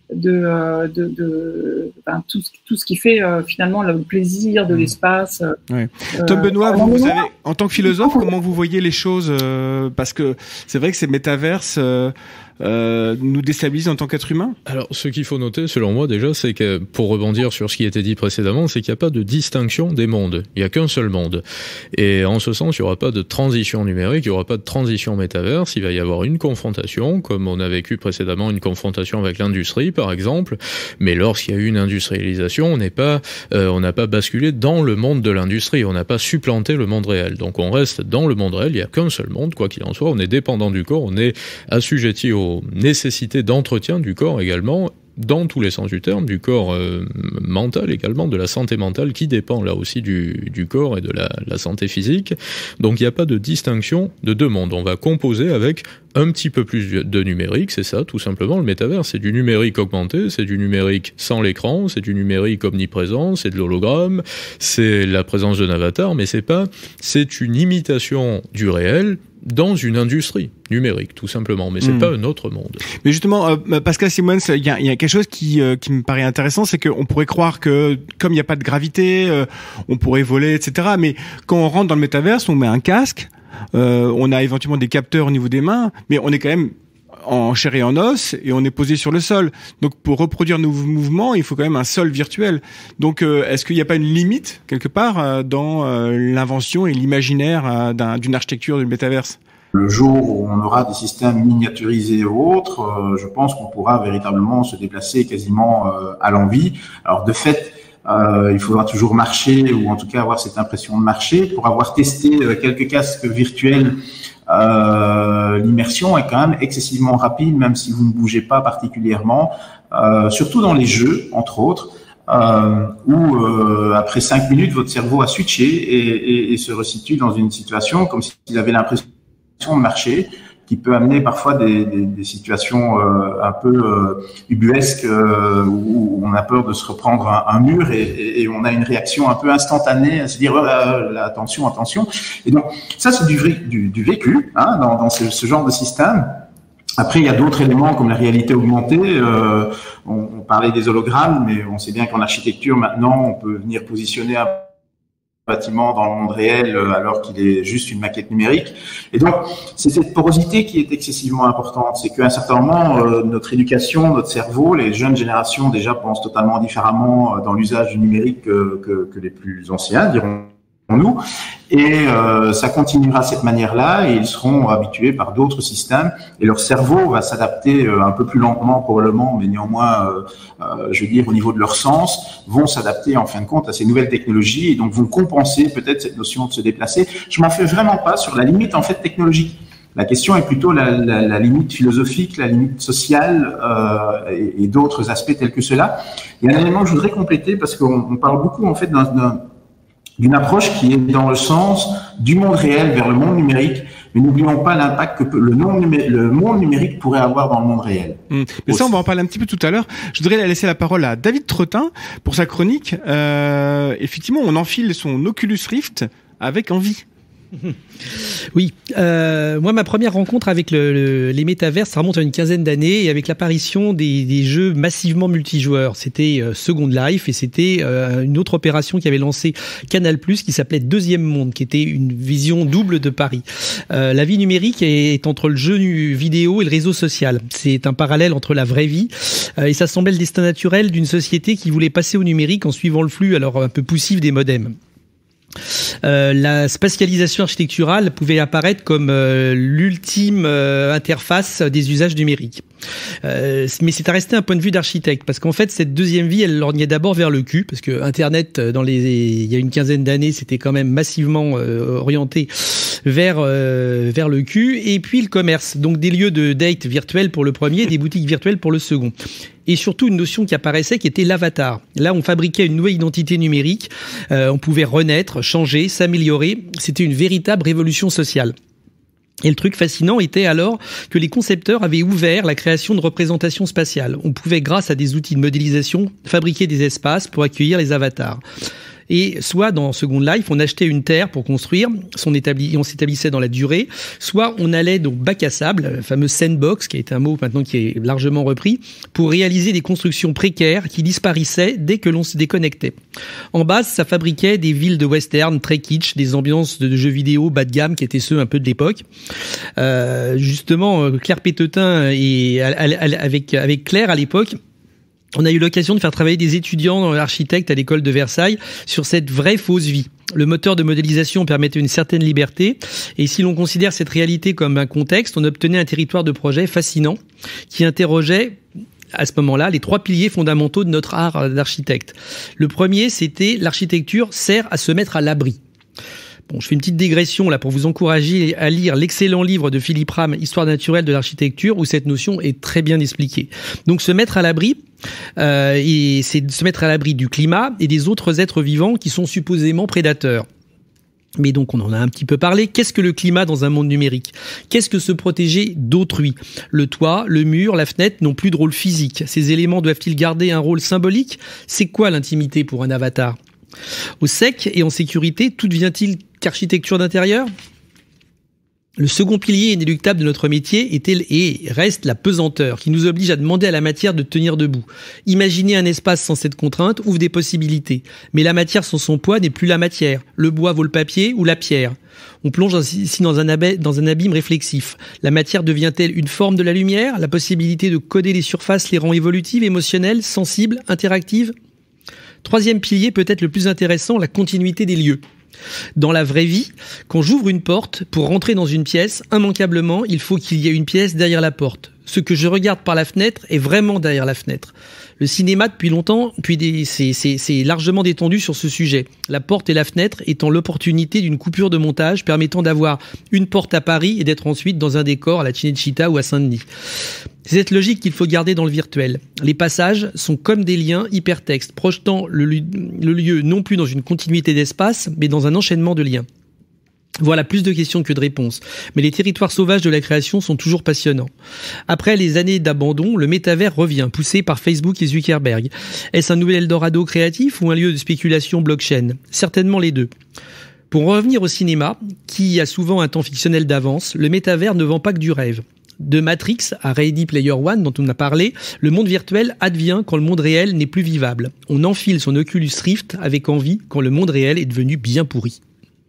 de, euh, de, de ben, tout, tout ce qui fait euh, finalement le plaisir de l'espace. Ouais. Euh, Tom Benoît, vous, vous avez, en tant que philosophe, euh, comment vous voyez les choses euh, parce que c'est vrai que ces métaverses euh, euh, nous déstabilisent en tant qu'être humain. Alors, ce qu'il faut noter, selon moi, déjà, c'est que, pour rebondir sur ce qui a été dit précédemment, c'est qu'il n'y a pas de distinction des mondes. Il n'y a qu'un seul monde. Et en ce sens, il n'y aura pas de transition numérique, il n'y aura pas de transition métaverse, il va y avoir une confrontation, comme on a vécu précédemment une confrontation avec l'industrie, par exemple. Mais lorsqu'il y a eu une industrialisation, on n'est pas, euh, on n'a pas basculé dans le monde de l'industrie, on n'a pas supplanté le monde réel. Donc, on reste dans le monde réel, il n'y a qu'un seul monde, quoi qu'il en soit, on est dépendant du corps, on est assujetti au nécessité d'entretien du corps également, dans tous les sens du terme, du corps euh, mental également, de la santé mentale qui dépend là aussi du, du corps et de la, la santé physique. Donc il n'y a pas de distinction de deux mondes. On va composer avec un petit peu plus de numérique, c'est ça tout simplement le métavers. C'est du numérique augmenté, c'est du numérique sans l'écran, c'est du numérique omniprésent, c'est de l'hologramme, c'est la présence d'un avatar, mais c'est pas, c'est une imitation du réel dans une industrie numérique, tout simplement. Mais c'est mmh. pas un autre monde. Mais justement, euh, Pascal Simons, il y a, y a quelque chose qui, euh, qui me paraît intéressant, c'est qu'on pourrait croire que, comme il n'y a pas de gravité, euh, on pourrait voler, et cetera. Mais quand on rentre dans le métaverse, on met un casque, euh, on a éventuellement des capteurs au niveau des mains, mais on est quand même en chair et en os et on est posé sur le sol. Donc pour reproduire nos mouvements, il faut quand même un sol virtuel. Donc euh, est-ce qu'il n'y a pas une limite quelque part euh, dans euh, l'invention et l'imaginaire euh, d'un, d'une architecture du métaverse ? Le jour où on aura des systèmes miniaturisés ou autres, euh, je pense qu'on pourra véritablement se déplacer quasiment euh, à l'envie. Alors de fait, euh, il faudra toujours marcher ou en tout cas avoir cette impression de marcher. Pour avoir testé euh, quelques casques virtuels, Euh, l'immersion est quand même excessivement rapide, même si vous ne bougez pas particulièrement, euh, surtout dans les jeux, entre autres, euh, où euh, après cinq minutes, votre cerveau a switché et, et, et se resitue dans une situation comme s'il avait l'impression de marcher, qui peut amener parfois des, des, des situations euh, un peu euh, ubuesques euh, où on a peur de se reprendre un, un mur et, et, et on a une réaction un peu instantanée à se dire oh là, là, attention, attention. Et donc ça c'est du, du, du vécu hein, dans, dans ce, ce genre de système. Après, il y a d'autres éléments comme la réalité augmentée. Euh, on, on parlait des hologrammes, mais on sait bien qu'en architecture maintenant, on peut venir positionner un bâtiment dans le monde réel alors qu'il est juste une maquette numérique. Et donc, c'est cette porosité qui est excessivement importante. C'est qu'à un certain moment, euh, notre éducation, notre cerveau, les jeunes générations déjà pensent totalement différemment dans l'usage du numérique que, que, que les plus anciens, dirons-nous. Et euh, ça continuera de cette manière-là et ils seront habitués par d'autres systèmes et leur cerveau va s'adapter euh, un peu plus lentement probablement, mais néanmoins, euh, euh, je veux dire, au niveau de leur sens, vont s'adapter en fin de compte à ces nouvelles technologies et donc vont compenser peut-être cette notion de se déplacer. Je m'en fais vraiment pas sur la limite en fait technologique. La question est plutôt la, la, la limite philosophique, la limite sociale euh, et, et d'autres aspects tels que cela. Il y a un élément que je voudrais compléter parce qu'on on parle beaucoup en fait d'un, d'un d'une approche qui est dans le sens du monde réel vers le monde numérique, mais n'oublions pas l'impact que peut, le, non numé- le monde numérique pourrait avoir dans le monde réel. Mmh. Mais ça, on va en parler un petit peu tout à l'heure. Je voudrais laisser la parole à David Trottin pour sa chronique. Euh, effectivement, on enfile son Oculus Rift avec envie. Oui, euh, moi ma première rencontre avec le, le, les métavers, ça remonte à une quinzaine d'années et avec l'apparition des, des jeux massivement multijoueurs. C'était euh, Second Life et c'était euh, une autre opération qui avait lancé Canal plus qui s'appelait Deuxième Monde, qui était une vision double de Paris. Euh, la vie numérique est, est entre le jeu vidéo et le réseau social. C'est un parallèle entre la vraie vie euh, et ça semblait le destin naturel d'une société qui voulait passer au numérique en suivant le flux alors un peu poussif des modems. Euh, la spatialisation architecturale pouvait apparaître comme euh, l'ultime euh, interface des usages numériques. Euh, mais c'est à rester un point de vue d'architecte, parce qu'en fait, cette deuxième vie, elle lorgnait d'abord vers le cul, parce que Internet, dans les, il y a une quinzaine d'années, c'était quand même massivement euh, orienté vers euh, vers le cul, et puis le commerce, donc des lieux de date virtuels pour le premier, des boutiques virtuelles pour le second. Et surtout une notion qui apparaissait qui était l'avatar. Là, on fabriquait une nouvelle identité numérique, euh, on pouvait renaître, changer, s'améliorer. C'était une véritable révolution sociale. Et le truc fascinant était alors que les concepteurs avaient ouvert la création de représentations spatiales. On pouvait, grâce à des outils de modélisation, fabriquer des espaces pour accueillir les avatars. Et soit dans Second Life, on achetait une terre pour construire, son établi, on s'établissait dans la durée, soit on allait donc bac à sable, le fameux sandbox, qui est un mot maintenant qui est largement repris, pour réaliser des constructions précaires qui disparaissaient dès que l'on se déconnectait. En base, ça fabriquait des villes de western très kitsch, des ambiances de jeux vidéo bas de gamme qui étaient ceux un peu de l'époque. Euh, justement, Claire Pétetin et avec avec Claire à l'époque, on a eu l'occasion de faire travailler des étudiants architectes à l'école de Versailles sur cette vraie fausse vie. Le moteur de modélisation permettait une certaine liberté, et si l'on considère cette réalité comme un contexte, on obtenait un territoire de projet fascinant qui interrogeait à ce moment-là les trois piliers fondamentaux de notre art d'architecte. Le premier, c'était l'architecture sert à se mettre à l'abri. Bon, je fais une petite digression là pour vous encourager à lire l'excellent livre de Philippe Ram, Histoire naturelle de l'architecture, où cette notion est très bien expliquée. Donc se mettre à l'abri, euh, et c'est de se mettre à l'abri du climat et des autres êtres vivants qui sont supposément prédateurs. Mais donc on en a un petit peu parlé. Qu'est-ce que le climat dans un monde numérique ? Qu'est-ce que se protéger d'autrui ? Le toit, le mur, la fenêtre n'ont plus de rôle physique. Ces éléments doivent-ils garder un rôle symbolique ? C'est quoi l'intimité pour un avatar ? Au sec et en sécurité, tout devient-il qu'architecture d'intérieur ? Le second pilier inéluctable de notre métier était et reste la pesanteur, qui nous oblige à demander à la matière de tenir debout. Imaginer un espace sans cette contrainte ouvre des possibilités. Mais la matière sans son poids n'est plus la matière. Le bois vaut le papier ou la pierre. On plonge ici dans un, ab- dans un abîme réflexif. La matière devient-elle une forme de la lumière ? La possibilité de coder les surfaces les rend évolutives, émotionnelles, sensibles, interactives ? Troisième pilier, peut-être le plus intéressant, la continuité des lieux. Dans la vraie vie, quand j'ouvre une porte pour rentrer dans une pièce, immanquablement, il faut qu'il y ait une pièce derrière la porte. Ce que je regarde par la fenêtre est vraiment derrière la fenêtre. Le cinéma, depuis longtemps, puis des, c'est, c'est, c'est largement détendu sur ce sujet. La porte et la fenêtre étant l'opportunité d'une coupure de montage permettant d'avoir une porte à Paris et d'être ensuite dans un décor à la Cinecittà ou à Saint-Denis. C'est cette logique qu'il faut garder dans le virtuel. Les passages sont comme des liens hypertextes, projetant le, le lieu non plus dans une continuité d'espace, mais dans un enchaînement de liens. Voilà, plus de questions que de réponses. Mais les territoires sauvages de la création sont toujours passionnants. Après les années d'abandon, le métavers revient, poussé par Facebook et Zuckerberg. Est-ce un nouvel Eldorado créatif ou un lieu de spéculation blockchain ? Certainement les deux. Pour revenir au cinéma, qui a souvent un temps fictionnel d'avance, le métavers ne vend pas que du rêve. De Matrix à Ready Player One, dont on a parlé, le monde virtuel advient quand le monde réel n'est plus vivable. On enfile son Oculus Rift avec envie quand le monde réel est devenu bien pourri.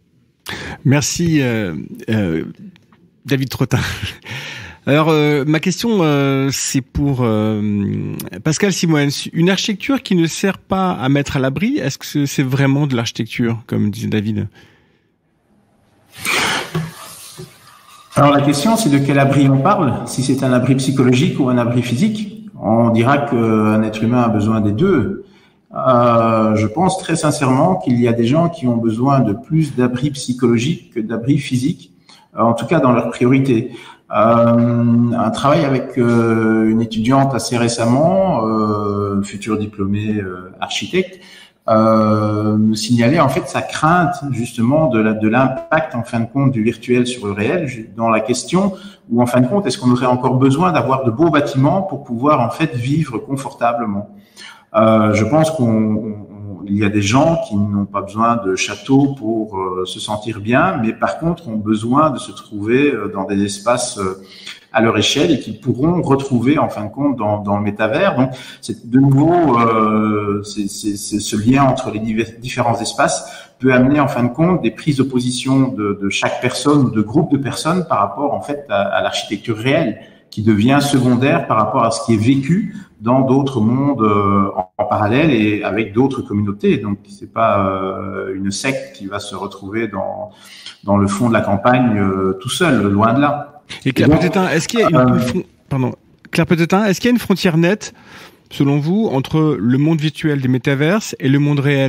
Merci euh, euh, David Trottin. Alors euh, ma question euh, c'est pour euh, Pascal Simoens. Une architecture qui ne sert pas à mettre à l'abri, est-ce que c'est vraiment de l'architecture, comme disait David ? Alors la question c'est de quel abri on parle, si c'est un abri psychologique ou un abri physique. On dira qu'un être humain a besoin des deux. Euh, je pense très sincèrement qu'il y a des gens qui ont besoin de plus d'abris psychologiques que d'abris physiques, euh, en tout cas dans leur priorité. Euh, un travail avec euh, une étudiante assez récemment, euh, future diplômée euh, architecte, euh, me signalait en fait sa crainte justement de, la, de l'impact en fin de compte du virtuel sur le réel, dans la question où en fin de compte est-ce qu'on aurait encore besoin d'avoir de beaux bâtiments pour pouvoir en fait vivre confortablement. Euh, je pense qu'on, il y a des gens qui n'ont pas besoin de châteaux pour euh, se sentir bien, mais par contre ont besoin de se trouver euh, dans des espaces euh, à leur échelle et qu'ils pourront retrouver en fin de compte dans, dans le métavers. Donc, c'est de nouveau euh, c'est, c'est, c'est ce lien entre les divers, différents espaces peut amener en fin de compte des prises de position de, de chaque personne ou de groupe de personnes par rapport en fait à, à l'architecture réelle, qui devient secondaire par rapport à ce qui est vécu dans d'autres mondes euh, en, en parallèle et avec d'autres communautés. Donc, c'est pas euh, une secte qui va se retrouver dans dans le fond de la campagne euh, tout seul, loin de là. Et Claire Pétetin, est-ce qu'il y a une, euh, une fron- pardon, Claire Pétetin, est-ce qu'il y a une frontière nette, selon vous, entre le monde virtuel des métaverses et le monde réel ?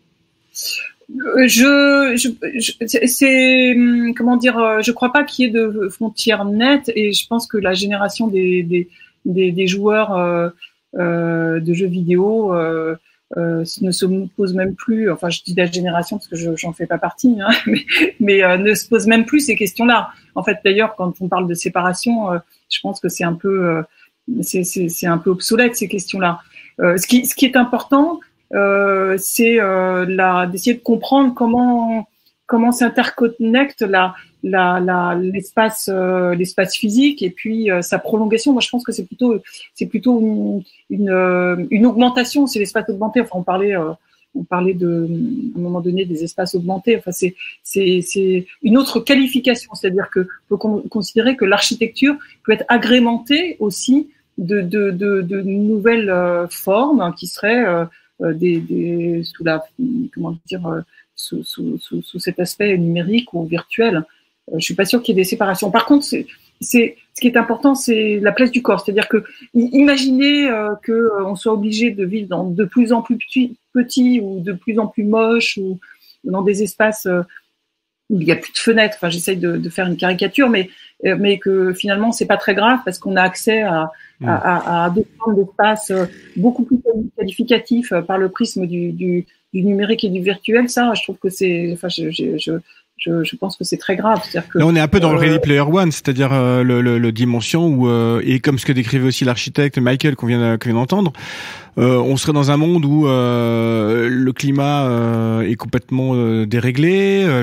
Je, je, je c'est comment dire, je crois pas qu'il y ait de frontières nettes et je pense que la génération des des des, des joueurs euh, euh, de jeux vidéo euh, euh, ne se pose même plus. Enfin, je dis la génération parce que je j'en fais pas partie, hein, mais, mais euh, ne se pose même plus ces questions-là. En fait, d'ailleurs, quand on parle de séparation, euh, je pense que c'est un peu euh, c'est c'est c'est un peu obsolète ces questions-là. Euh, ce qui ce qui est important, euh, c'est euh, la, d'essayer de comprendre comment comment s'interconnecte la la, la l'espace euh, l'espace physique et puis euh, sa prolongation. Moi, je pense que c'est plutôt c'est plutôt une une, euh, une augmentation. C'est l'espace augmenté. Enfin, on parlait euh, on parlait de à un moment donné des espaces augmentés. Enfin, c'est c'est c'est une autre qualification. C'est-à-dire que faut con- considérer que l'architecture peut être agrémentée aussi de de de, de nouvelles euh, formes qui seraient euh, des, des sous la comment dire euh, sous, sous sous sous cet aspect numérique ou virtuel. Je suis pas sûre qu'il y ait des séparations. Par contre, c'est, c'est ce qui est important, c'est la place du corps. C'est-à-dire que imaginez euh, que euh, on soit obligé de vivre dans de plus en plus petits, petits ou de plus en plus moches ou dans des espaces euh, où il y a plus de fenêtres. Enfin, j'essaye de, de faire une caricature, mais euh, mais que finalement c'est pas très grave parce qu'on a accès à à, à, à d'autres formes d'espace euh, beaucoup plus qualificatifs euh, par le prisme du, du du numérique et du virtuel. Ça, je trouve que c'est. Enfin, je je, je Je, je pense que c'est très grave. C'est-à-dire que, là, on est un peu dans euh, le Ready Player One, c'est-à-dire euh, le, le, le dimension où, euh, et comme ce que décrivait aussi l'architecte Michael qu'on vient, qu'on vient d'entendre, euh, on serait dans un monde où euh, le climat euh, est complètement euh, déréglé, euh,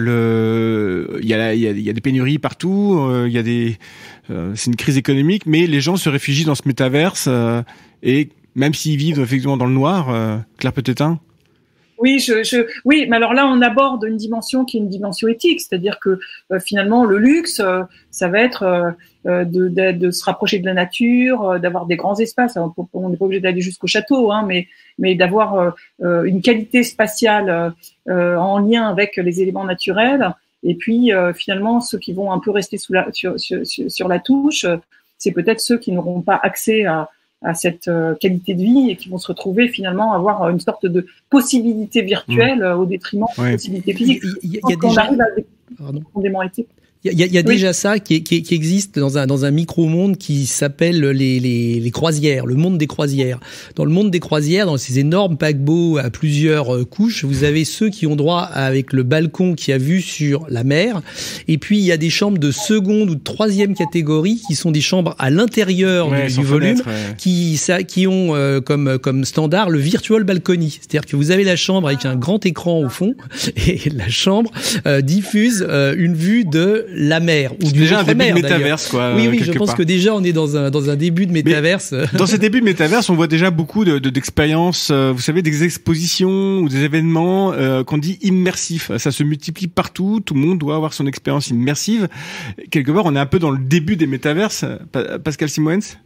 le, il y a, il y a, il y a des pénuries partout, euh, il y a des, euh, c'est une crise économique, mais les gens se réfugient dans ce métaverse euh, et même s'ils vivent effectivement dans le noir, euh, Claire Petétin. Oui, je, je, oui, mais alors là, on aborde une dimension qui est une dimension éthique, c'est-à-dire que euh, finalement, le luxe, euh, ça va être euh, de, de, de se rapprocher de la nature, euh, d'avoir des grands espaces. Alors, on n'est pas obligé d'aller jusqu'au château, hein, mais, mais d'avoir euh, une qualité spatiale euh, en lien avec les éléments naturels. Et puis, euh, finalement, ceux qui vont un peu rester sous la, sur, sur, sur la touche, c'est peut-être ceux qui n'auront pas accès à à cette euh, qualité de vie et qui vont se retrouver finalement à avoir une sorte de possibilité virtuelle mmh. euh, au détriment de ouais. possibilités physiques. Il y a, il y a déjà... arrive à des profondément éthiques. Il y a, il y a oui. déjà ça qui, qui, qui existe dans un, dans un micro-monde qui s'appelle les, les, les croisières, le monde des croisières. Dans le monde des croisières, dans ces énormes paquebots à plusieurs couches, vous avez ceux qui ont droit avec le balcon qui a vue sur la mer. Et puis, il y a des chambres de seconde ou de troisième catégorie qui sont des chambres à l'intérieur ouais, du, du volume ouais. qui, ça, qui ont euh, comme, comme standard le virtual balcony. C'est-à-dire que vous avez la chambre avec un grand écran au fond et la chambre euh, diffuse euh, une vue de la mer ou du déjà un début mer, de métaverse quoi. Oui oui, je pense part. que déjà on est dans un dans un début de métaverse. Mais dans ces débuts de métaverse, on voit déjà beaucoup de, de d'expériences, euh, vous savez, des expositions ou des événements euh, qu'on dit immersifs. Ça se multiplie partout, tout le monde doit avoir son expérience immersive. Quelque part, on est un peu dans le début des métaverses. Pascal Simoens.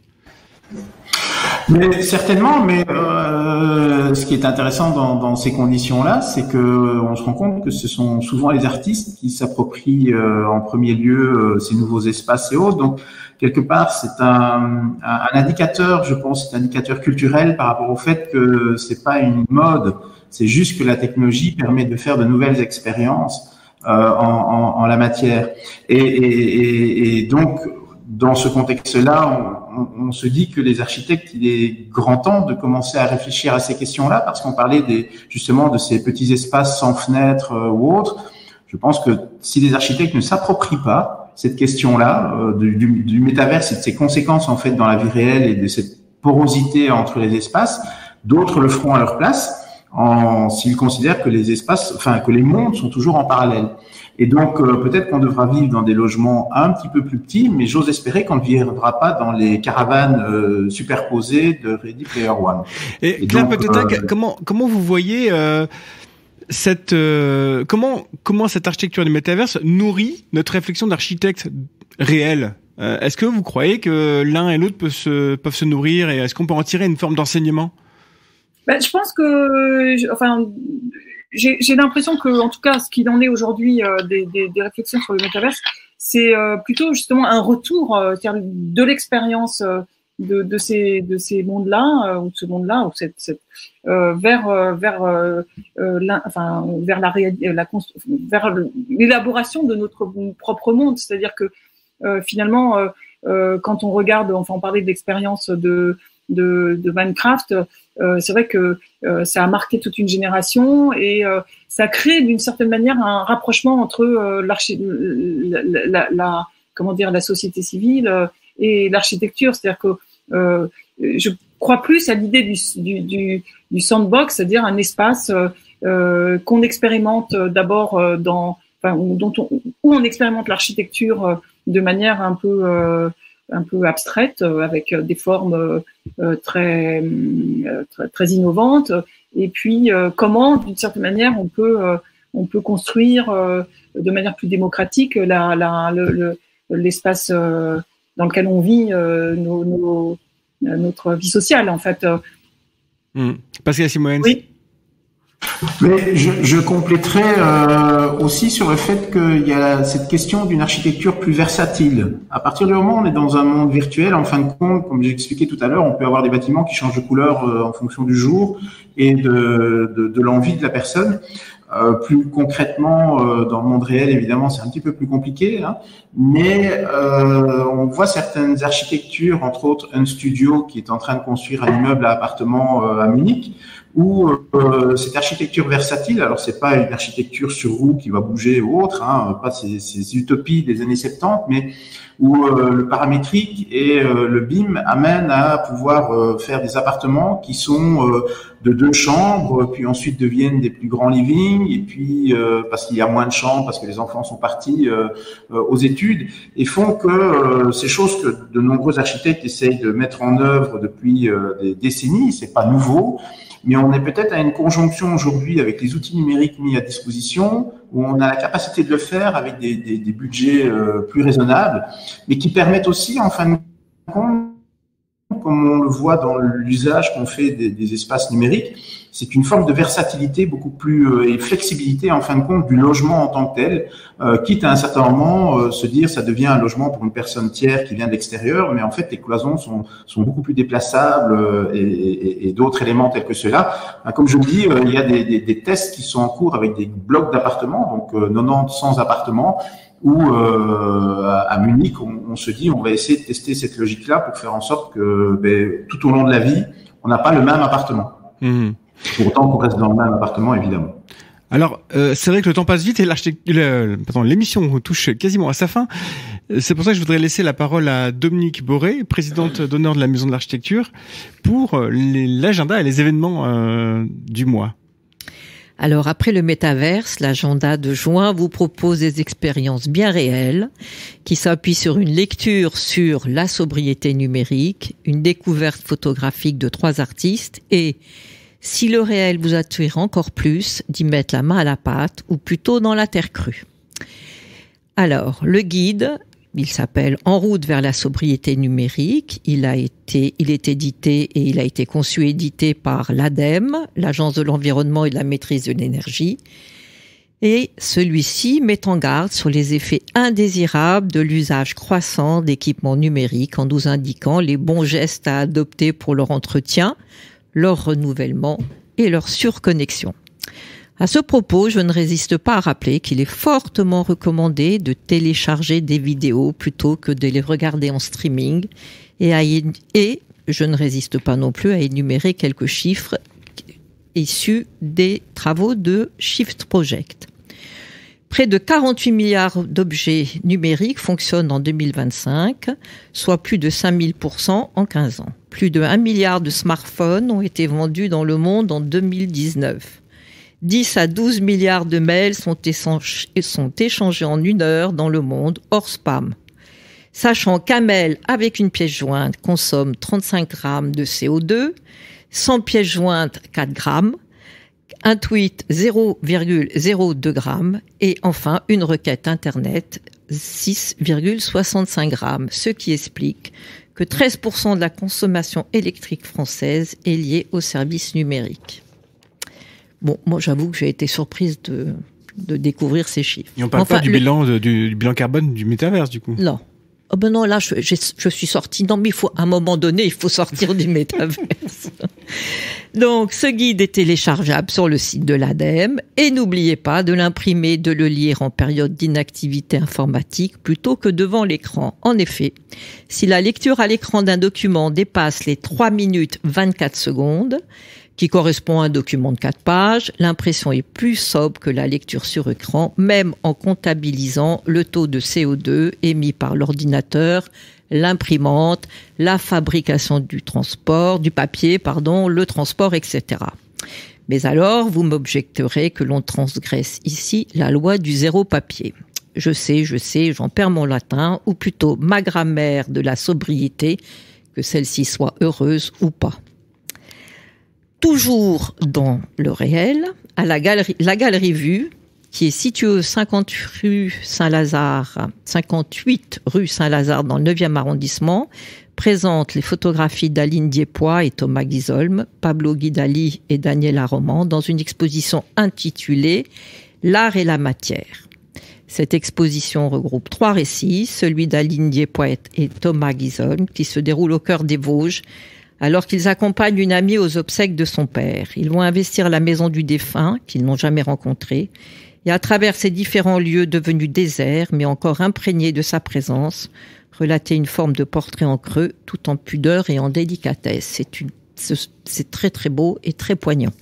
Mais certainement, mais euh, ce qui est intéressant dans, dans ces conditions-là, c'est que on se rend compte que ce sont souvent les artistes qui s'approprient euh, en premier lieu euh, ces nouveaux espaces et autres. Donc quelque part, c'est un, un, un indicateur, je pense, c'est un indicateur culturel par rapport au fait que c'est pas une mode, c'est juste que la technologie permet de faire de nouvelles expériences euh, en, en, en la matière. Et, et, et, et donc dans ce contexte-là, on, on se dit que les architectes, il est grand temps de commencer à réfléchir à ces questions-là, parce qu'on parlait des, justement de ces petits espaces sans fenêtres euh, ou autres. Je pense que si les architectes ne s'approprient pas cette question-là euh, du, du, du métaverse et de ses conséquences en fait dans la vie réelle et de cette porosité entre les espaces, d'autres le feront à leur place, en, s'ils considèrent que les espaces, enfin que les mondes sont toujours en parallèle. Et donc, euh, peut-être qu'on devra vivre dans des logements un petit peu plus petits, mais j'ose espérer qu'on ne vivra pas dans les caravanes euh, superposées de Ready Player One. Et, et Claire Petétin, euh, comment comment vous voyez euh, cette euh, comment comment cette architecture du métaverse nourrit notre réflexion d'architecte réel? euh, Est-ce que vous croyez que l'un et l'autre peuvent se peuvent se nourrir, et est-ce qu'on peut en tirer une forme d'enseignement? Ben, je pense que, enfin. J'ai, j'ai l'impression que, en tout cas, ce qu'il en est aujourd'hui euh, des, des, des réflexions sur le métaverse, c'est euh, plutôt justement un retour euh, de l'expérience euh, de, de ces de ces mondes-là euh, ou de ce monde-là ou cette, cette euh, vers euh, vers euh, la, enfin vers la réalité, la vers l'élaboration de notre propre monde. C'est-à-dire que euh, finalement, euh, euh, quand on regarde, enfin, on parlait de l'expérience de de, de Minecraft. Euh, c'est vrai que euh, ça a marqué toute une génération et euh, ça crée d'une certaine manière un rapprochement entre euh, l'archi- la, la, la, la, comment dire, la société civile euh, et l'architecture. C'est-à-dire que euh, je, crois plus à l'idée du, du, du, du sandbox, c'est-à-dire un espace euh, euh, qu'on expérimente d'abord euh, dans, enfin, dont on, où on expérimente l'architecture euh, de manière un peu, euh, un peu abstraite, euh, avec des formes euh, très, euh, très, très innovantes. Et puis, euh, comment, d'une certaine manière, on peut, euh, on peut construire euh, de manière plus démocratique la, la, le, le, l'espace euh, dans lequel on vit euh, nos, nos, notre vie sociale, en fait. Mmh. Pascal Simoens. Oui. Mais je, je compléterai euh, aussi sur le fait qu'il y a cette question d'une architecture plus versatile. À partir du moment où on est dans un monde virtuel, en fin de compte, comme j'ai expliqué tout à l'heure, on peut avoir des bâtiments qui changent de couleur euh, en fonction du jour et de, de, de l'envie de la personne. Euh, plus concrètement, euh, dans le monde réel, évidemment, c'est un petit peu plus compliqué, hein, mais euh, on voit certaines architectures, entre autres un studio qui est en train de construire un immeuble à appartements euh, à Munich, où euh, cette architecture versatile, alors c'est pas une architecture sur roue qui va bouger ou autre, hein, pas ces, ces utopies des années soixante-dix, mais où euh, le paramétrique et euh, le B I M amènent à pouvoir euh, faire des appartements qui sont euh, de deux chambres, puis ensuite deviennent des plus grands livings, et puis euh, parce qu'il y a moins de chambres, parce que les enfants sont partis euh, euh, aux études, et font que euh, ces choses que de nombreux architectes essayent de mettre en œuvre depuis euh, des décennies, c'est pas nouveau, mais on est peut-être à une conjonction aujourd'hui avec les outils numériques mis à disposition où on a la capacité de le faire avec des, des, des budgets euh, plus raisonnables, mais qui permettent aussi, en fin de compte, comme on le voit dans l'usage qu'on fait des, des espaces numériques, c'est une forme de versatilité beaucoup plus euh, et flexibilité en fin de compte du logement en tant que tel, euh, quitte à un certain moment euh, se dire ça devient un logement pour une personne tiers qui vient de l'extérieur, mais en fait les cloisons sont sont beaucoup plus déplaçables euh, et, et, et d'autres éléments tels que cela. Ben, comme je vous dis, euh, il y a des, des, des tests qui sont en cours avec des blocs d'appartements, donc euh, quatre-vingt-dix, cent appartements, où euh, à Munich on, on se dit on va essayer de tester cette logique-là pour faire en sorte que ben, tout au long de la vie on n'a pas le même appartement. Mmh. Pour autant qu'on reste dans le même appartement, évidemment. Alors, euh, c'est vrai que le temps passe vite et l'architecture, le, pardon, l'émission touche quasiment à sa fin. C'est pour ça que je voudrais laisser la parole à Dominique Boré, présidente d'honneur de la Maison de l'Architecture, pour les, l'agenda et les événements euh, du mois. Alors, après le métaverse, l'agenda de juin vous propose des expériences bien réelles qui s'appuient sur une lecture sur la sobriété numérique, une découverte photographique de trois artistes et, si le réel vous attire encore plus, d'y mettre la main à la pâte ou plutôt dans la terre crue. Alors, le guide, il s'appelle En route vers la sobriété numérique. Il a été, il est édité et il a été conçu et édité par l'ADEME, l'Agence de l'environnement et de la maîtrise de l'énergie. Et celui-ci met en garde sur les effets indésirables de l'usage croissant d'équipements numériques en nous indiquant les bons gestes à adopter pour leur entretien, leur renouvellement et leur surconnexion. À ce propos, je ne résiste pas à rappeler qu'il est fortement recommandé de télécharger des vidéos plutôt que de les regarder en streaming et, à y... et je ne résiste pas non plus à énumérer quelques chiffres issus des travaux de Shift Project. Près de quarante-huit milliards d'objets numériques fonctionnent en deux mille vingt-cinq, soit plus de cinq mille pour cent en quinze ans. Plus de un milliard de smartphones ont été vendus dans le monde en deux mille dix-neuf. dix à douze milliards de mails sont, échange, sont échangés en une heure dans le monde, hors spam. Sachant qu'un mail avec une pièce jointe consomme trente-cinq grammes de C O deux, cent pièces jointes quatre grammes, un tweet zéro virgule zéro deux grammes et enfin une requête Internet six virgule soixante-cinq grammes, ce qui explique que treize pour cent de la consommation électrique française est liée aux services numériques. Bon, moi j'avoue que j'ai été surprise de, de découvrir ces chiffres. Et on parle enfin, pas du, le... bilan, de, du, du bilan carbone du métaverse du coup. Non. Oh ben non, là, je, je, je suis sortie. Non, mais il faut, à un moment donné, il faut sortir du métaverse. Donc, ce guide est téléchargeable sur le site de l'ADEME et n'oubliez pas de l'imprimer, de le lire en période d'inactivité informatique plutôt que devant l'écran. En effet, si la lecture à l'écran d'un document dépasse les trois minutes vingt-quatre secondes, qui correspond à un document de quatre pages, l'impression est plus sobre que la lecture sur écran, même en comptabilisant le taux de C O deux émis par l'ordinateur l'imprimante, la fabrication du transport, du papier, pardon, le transport, et cetera. Mais alors, vous m'objecterez que l'on transgresse ici la loi du zéro papier. Je sais, je sais, j'en perds mon latin, ou plutôt ma grammaire de la sobriété, que celle-ci soit heureuse ou pas. Toujours dans le réel, à la galerie, la galerie Vue, qui est située au cinquante rue Saint-Lazare, cinquante-huit rue Saint-Lazare dans le neuvième arrondissement, présente les photographies d'Aline Diepois et Thomas Guisolm, Pablo Guidali et Daniela Roman dans une exposition intitulée « L'art et la matière ». Cette exposition regroupe trois récits, celui d'Aline Diepois et Thomas Guisolm, qui se déroule au cœur des Vosges, alors qu'ils accompagnent une amie aux obsèques de son père. Ils vont investir la maison du défunt, qu'ils n'ont jamais rencontré, et à travers ces différents lieux devenus déserts, mais encore imprégnés de sa présence, relater une forme de portrait en creux, tout en pudeur et en délicatesse. C'est, une, c'est très très beau et très poignant.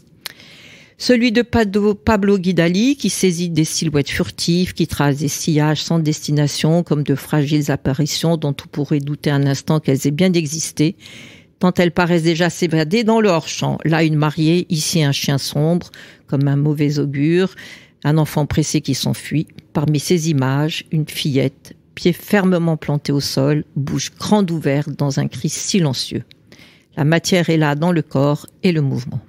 Celui de Pablo Guidali, qui saisit des silhouettes furtives, qui trace des sillages sans destination, comme de fragiles apparitions dont on pourrait douter un instant qu'elles aient bien existé, tant elles paraissent déjà s'évader dans le hors-champ. Là, une mariée, ici un chien sombre, comme un mauvais augure, un enfant pressé qui s'enfuit. Parmi ces images, une fillette, pieds fermement plantés au sol, bouche grande ouverte dans un cri silencieux. La matière est là dans le corps et le mouvement.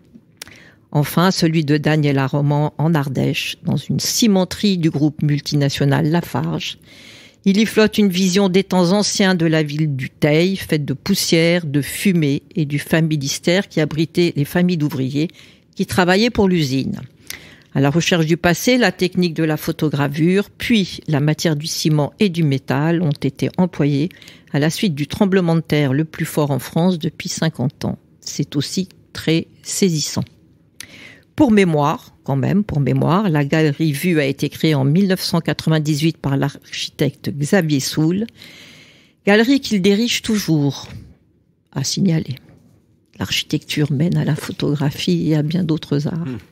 Enfin, celui de Daniela Roman en Ardèche, dans une cimenterie du groupe multinational Lafarge. Il y flotte une vision des temps anciens de la ville du Teil, faite de poussière, de fumée et du familistère qui abritait les familles d'ouvriers qui travaillaient pour l'usine. À la recherche du passé, la technique de la photogravure, puis la matière du ciment et du métal ont été employées à la suite du tremblement de terre le plus fort en France depuis cinquante ans. C'est aussi très saisissant. Pour mémoire, quand même, pour mémoire, la galerie Vue a été créée en mille neuf cent quatre-vingt-dix-huit par l'architecte Xavier Soule, galerie qu'il dirige toujours, à signaler. L'architecture mène à la photographie et à bien d'autres arts. Mmh.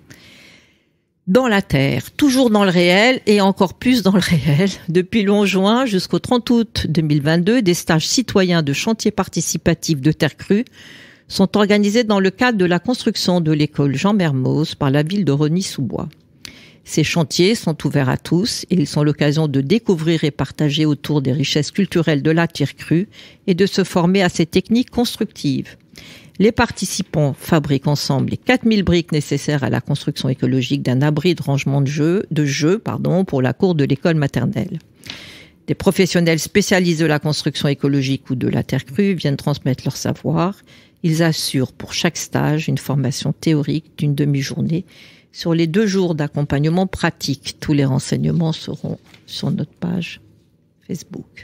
Dans la terre, toujours dans le réel et encore plus dans le réel, depuis le onze juin jusqu'au trente août deux mille vingt-deux, des stages citoyens de chantier participatif de terre crue sont organisés dans le cadre de la construction de l'école Jean Mermoz par la ville de Rosny-sous-Bois. Ces chantiers sont ouverts à tous et ils sont l'occasion de découvrir et partager autour des richesses culturelles de la terre crue et de se former à ces techniques constructives. Les participants fabriquent ensemble les quatre mille briques nécessaires à la construction écologique d'un abri de rangement de jeux, de jeux pardon, pour la cour de l'école maternelle. Des professionnels spécialisés de la construction écologique ou de la terre crue viennent transmettre leur savoir. Ils assurent pour chaque stage une formation théorique d'une demi-journée sur les deux jours d'accompagnement pratique. Tous les renseignements seront sur notre page Facebook.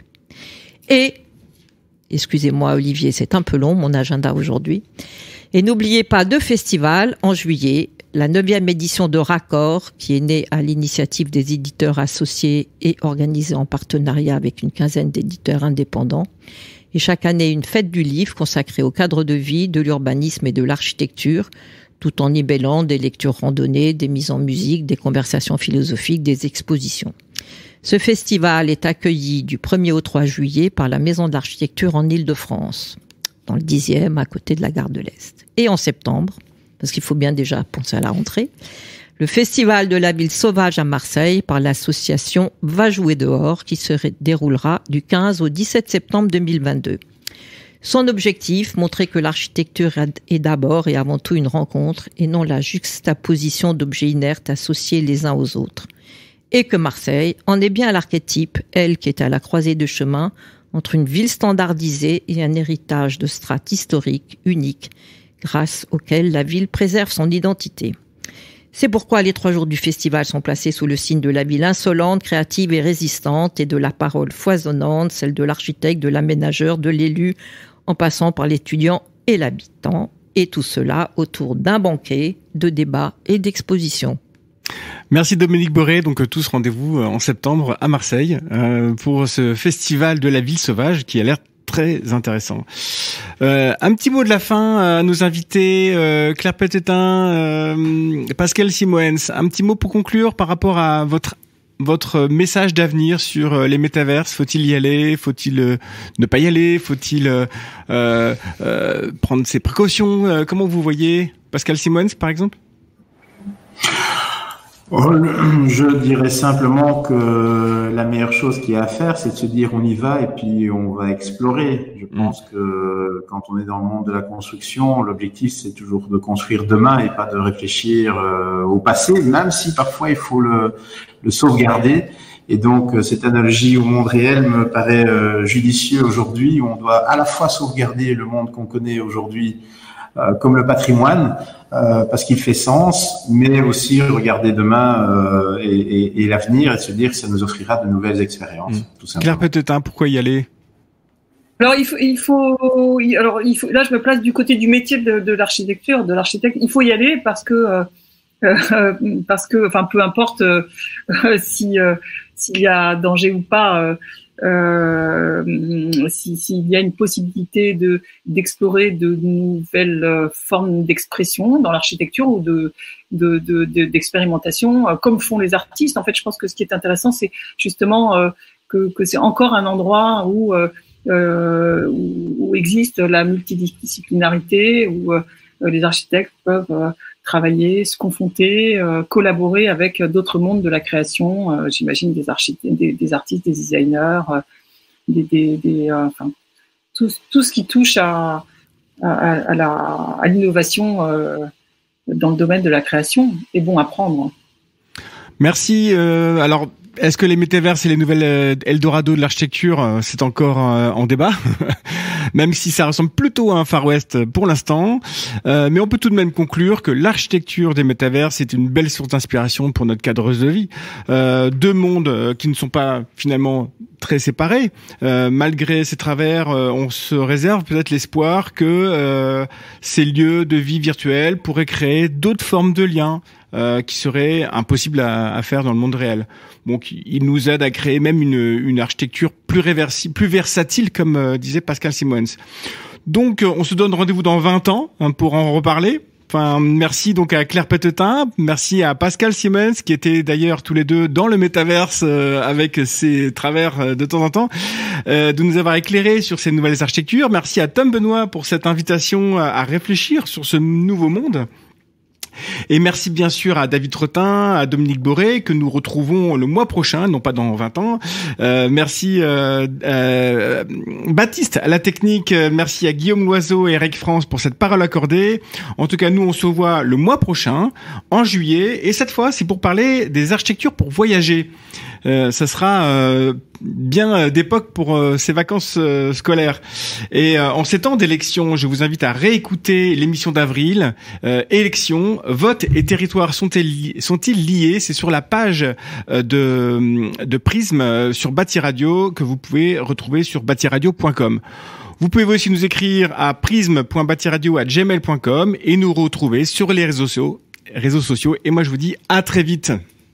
Et, excusez-moi Olivier, c'est un peu long mon agenda aujourd'hui. Et n'oubliez pas deux festivals en juillet, la neuvième édition de Raccord, qui est née à l'initiative des éditeurs associés et organisée en partenariat avec une quinzaine d'éditeurs indépendants. Et chaque année, une fête du livre consacrée au cadre de vie, de l'urbanisme et de l'architecture, tout en y mêlant des lectures randonnées, des mises en musique, des conversations philosophiques, des expositions. Ce festival est accueilli du premier au trois juillet par la Maison de l'Architecture en Île-de-France, dans le dixième, à côté de la gare de l'Est. Et en septembre, parce qu'il faut bien déjà penser à la rentrée, le festival de la ville sauvage à Marseille par l'association Va jouer dehors qui se déroulera du quinze au dix-sept septembre deux mille vingt-deux. Son objectif, montrer que l'architecture est d'abord et avant tout une rencontre et non la juxtaposition d'objets inertes associés les uns aux autres. Et que Marseille en est bien à l'archétype, elle qui est à la croisée de chemin entre une ville standardisée et un héritage de strates historiques uniques grâce auquel la ville préserve son identité. C'est pourquoi les trois jours du festival sont placés sous le signe de la ville insolente, créative et résistante et de la parole foisonnante, celle de l'architecte, de l'aménageur, de l'élu, en passant par l'étudiant et l'habitant. Et tout cela autour d'un banquet, de débats et d'expositions. Merci Dominique Boré. Donc tous rendez-vous en septembre à Marseille euh, pour ce festival de la ville sauvage qui a l'air très intéressant. Euh, un petit mot de la fin à nos invités, euh, Claire Pétetin, euh, Pascal Simoens. Un petit mot pour conclure par rapport à votre votre message d'avenir sur les métaverses? Faut-il y aller? Faut-il euh, ne pas y aller? Faut-il euh, euh, prendre ses précautions? euh, Comment vous voyez Pascal Simons, par exemple? Je dirais simplement que la meilleure chose qu'il y a à faire, c'est de se dire on y va et puis on va explorer. Je pense que quand on est dans le monde de la construction, l'objectif c'est toujours de construire demain et pas de réfléchir au passé, même si parfois il faut le, le sauvegarder. Et donc cette analogie au monde réel me paraît judicieux aujourd'hui. On doit à la fois sauvegarder le monde qu'on connaît aujourd'hui Euh, comme le patrimoine, euh, parce qu'il fait sens, mais aussi regarder demain euh, et, et, et l'avenir et se dire que ça nous offrira de nouvelles expériences. Mmh. Tout simplement. Claire Petetin, pourquoi y aller? Alors il faut, il faut, alors il faut. Là, je me place du côté du métier de, de l'architecture, de l'architecte. Il faut y aller parce que, euh, euh, parce que, enfin, peu importe euh, si euh, s'il y a danger ou pas. Euh, Euh, si, s'il y a une possibilité de d'explorer de nouvelles euh, formes d'expression dans l'architecture ou de, de, de, de d'expérimentation, euh, comme font les artistes. En fait, je pense que ce qui est intéressant, c'est justement euh, que, que c'est encore un endroit où, euh, euh, où, où existe la multidisciplinarité, où euh, les architectes peuvent euh, travailler, se confronter, euh, collaborer avec d'autres mondes de la création. Euh, j'imagine des architectes, des, des artistes, des designers, euh, des, des, des euh, enfin tout, tout ce qui touche à, à, à la à l'innovation euh, dans le domaine de la création est bon à prendre. Merci. Euh, alors. Est-ce que les métavers et les nouvelles euh, Eldorado de l'architecture, euh, c'est encore euh, en débat, même si ça ressemble plutôt à un Far West pour l'instant. Euh, mais on peut tout de même conclure que l'architecture des métavers c'est une belle source d'inspiration pour notre cadreuse de vie. Euh, deux mondes euh, qui ne sont pas finalement très séparés. Euh, malgré ces travers, euh, on se réserve peut-être l'espoir que euh, ces lieux de vie virtuels pourraient créer d'autres formes de liens euh, qui seraient impossibles à, à faire dans le monde réel. Donc, il nous aide à créer même une, une architecture plus réversible, plus versatile, comme euh, disait Pascal Simons. Donc, euh, on se donne rendez-vous dans vingt ans hein, pour en reparler. Enfin, merci donc à Claire Petetin, merci à Pascal Simons, qui étaient d'ailleurs tous les deux dans le métaverse euh, avec ses travers euh, de temps en temps, euh, de nous avoir éclairé sur ces nouvelles architectures. Merci à Tom Benoît pour cette invitation à, à réfléchir sur ce nouveau monde. Et merci bien sûr à David Trottin, à Dominique Boré, que nous retrouvons le mois prochain, non pas dans vingt ans. Euh, merci euh, euh, Baptiste à la technique, merci à Guillaume Loiseau et Eric France pour cette parole accordée. En tout cas, nous on se revoit le mois prochain, en juillet, et cette fois c'est pour parler des architectures pour voyager. Euh, ça sera euh, bien d'époque pour euh, ces vacances euh, scolaires. Et euh, en ces temps d'élection, je vous invite à réécouter l'émission d'avril. Euh, élections, vote et territoire sont-ils sont-ils liés? C'est sur la page euh, de, de Prism euh, sur Bâti Radio que vous pouvez retrouver sur bâti radio point com. Vous pouvez aussi nous écrire à prism point bâti radio arobase gmail point com et nous retrouver sur les réseaux sociaux, réseaux sociaux. Et moi, je vous dis à très vite.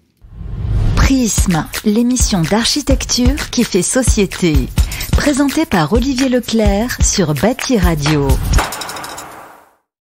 Prisme, l'émission d'architecture qui fait société. Présentée par Olivier Leclerc sur Bâti Radio.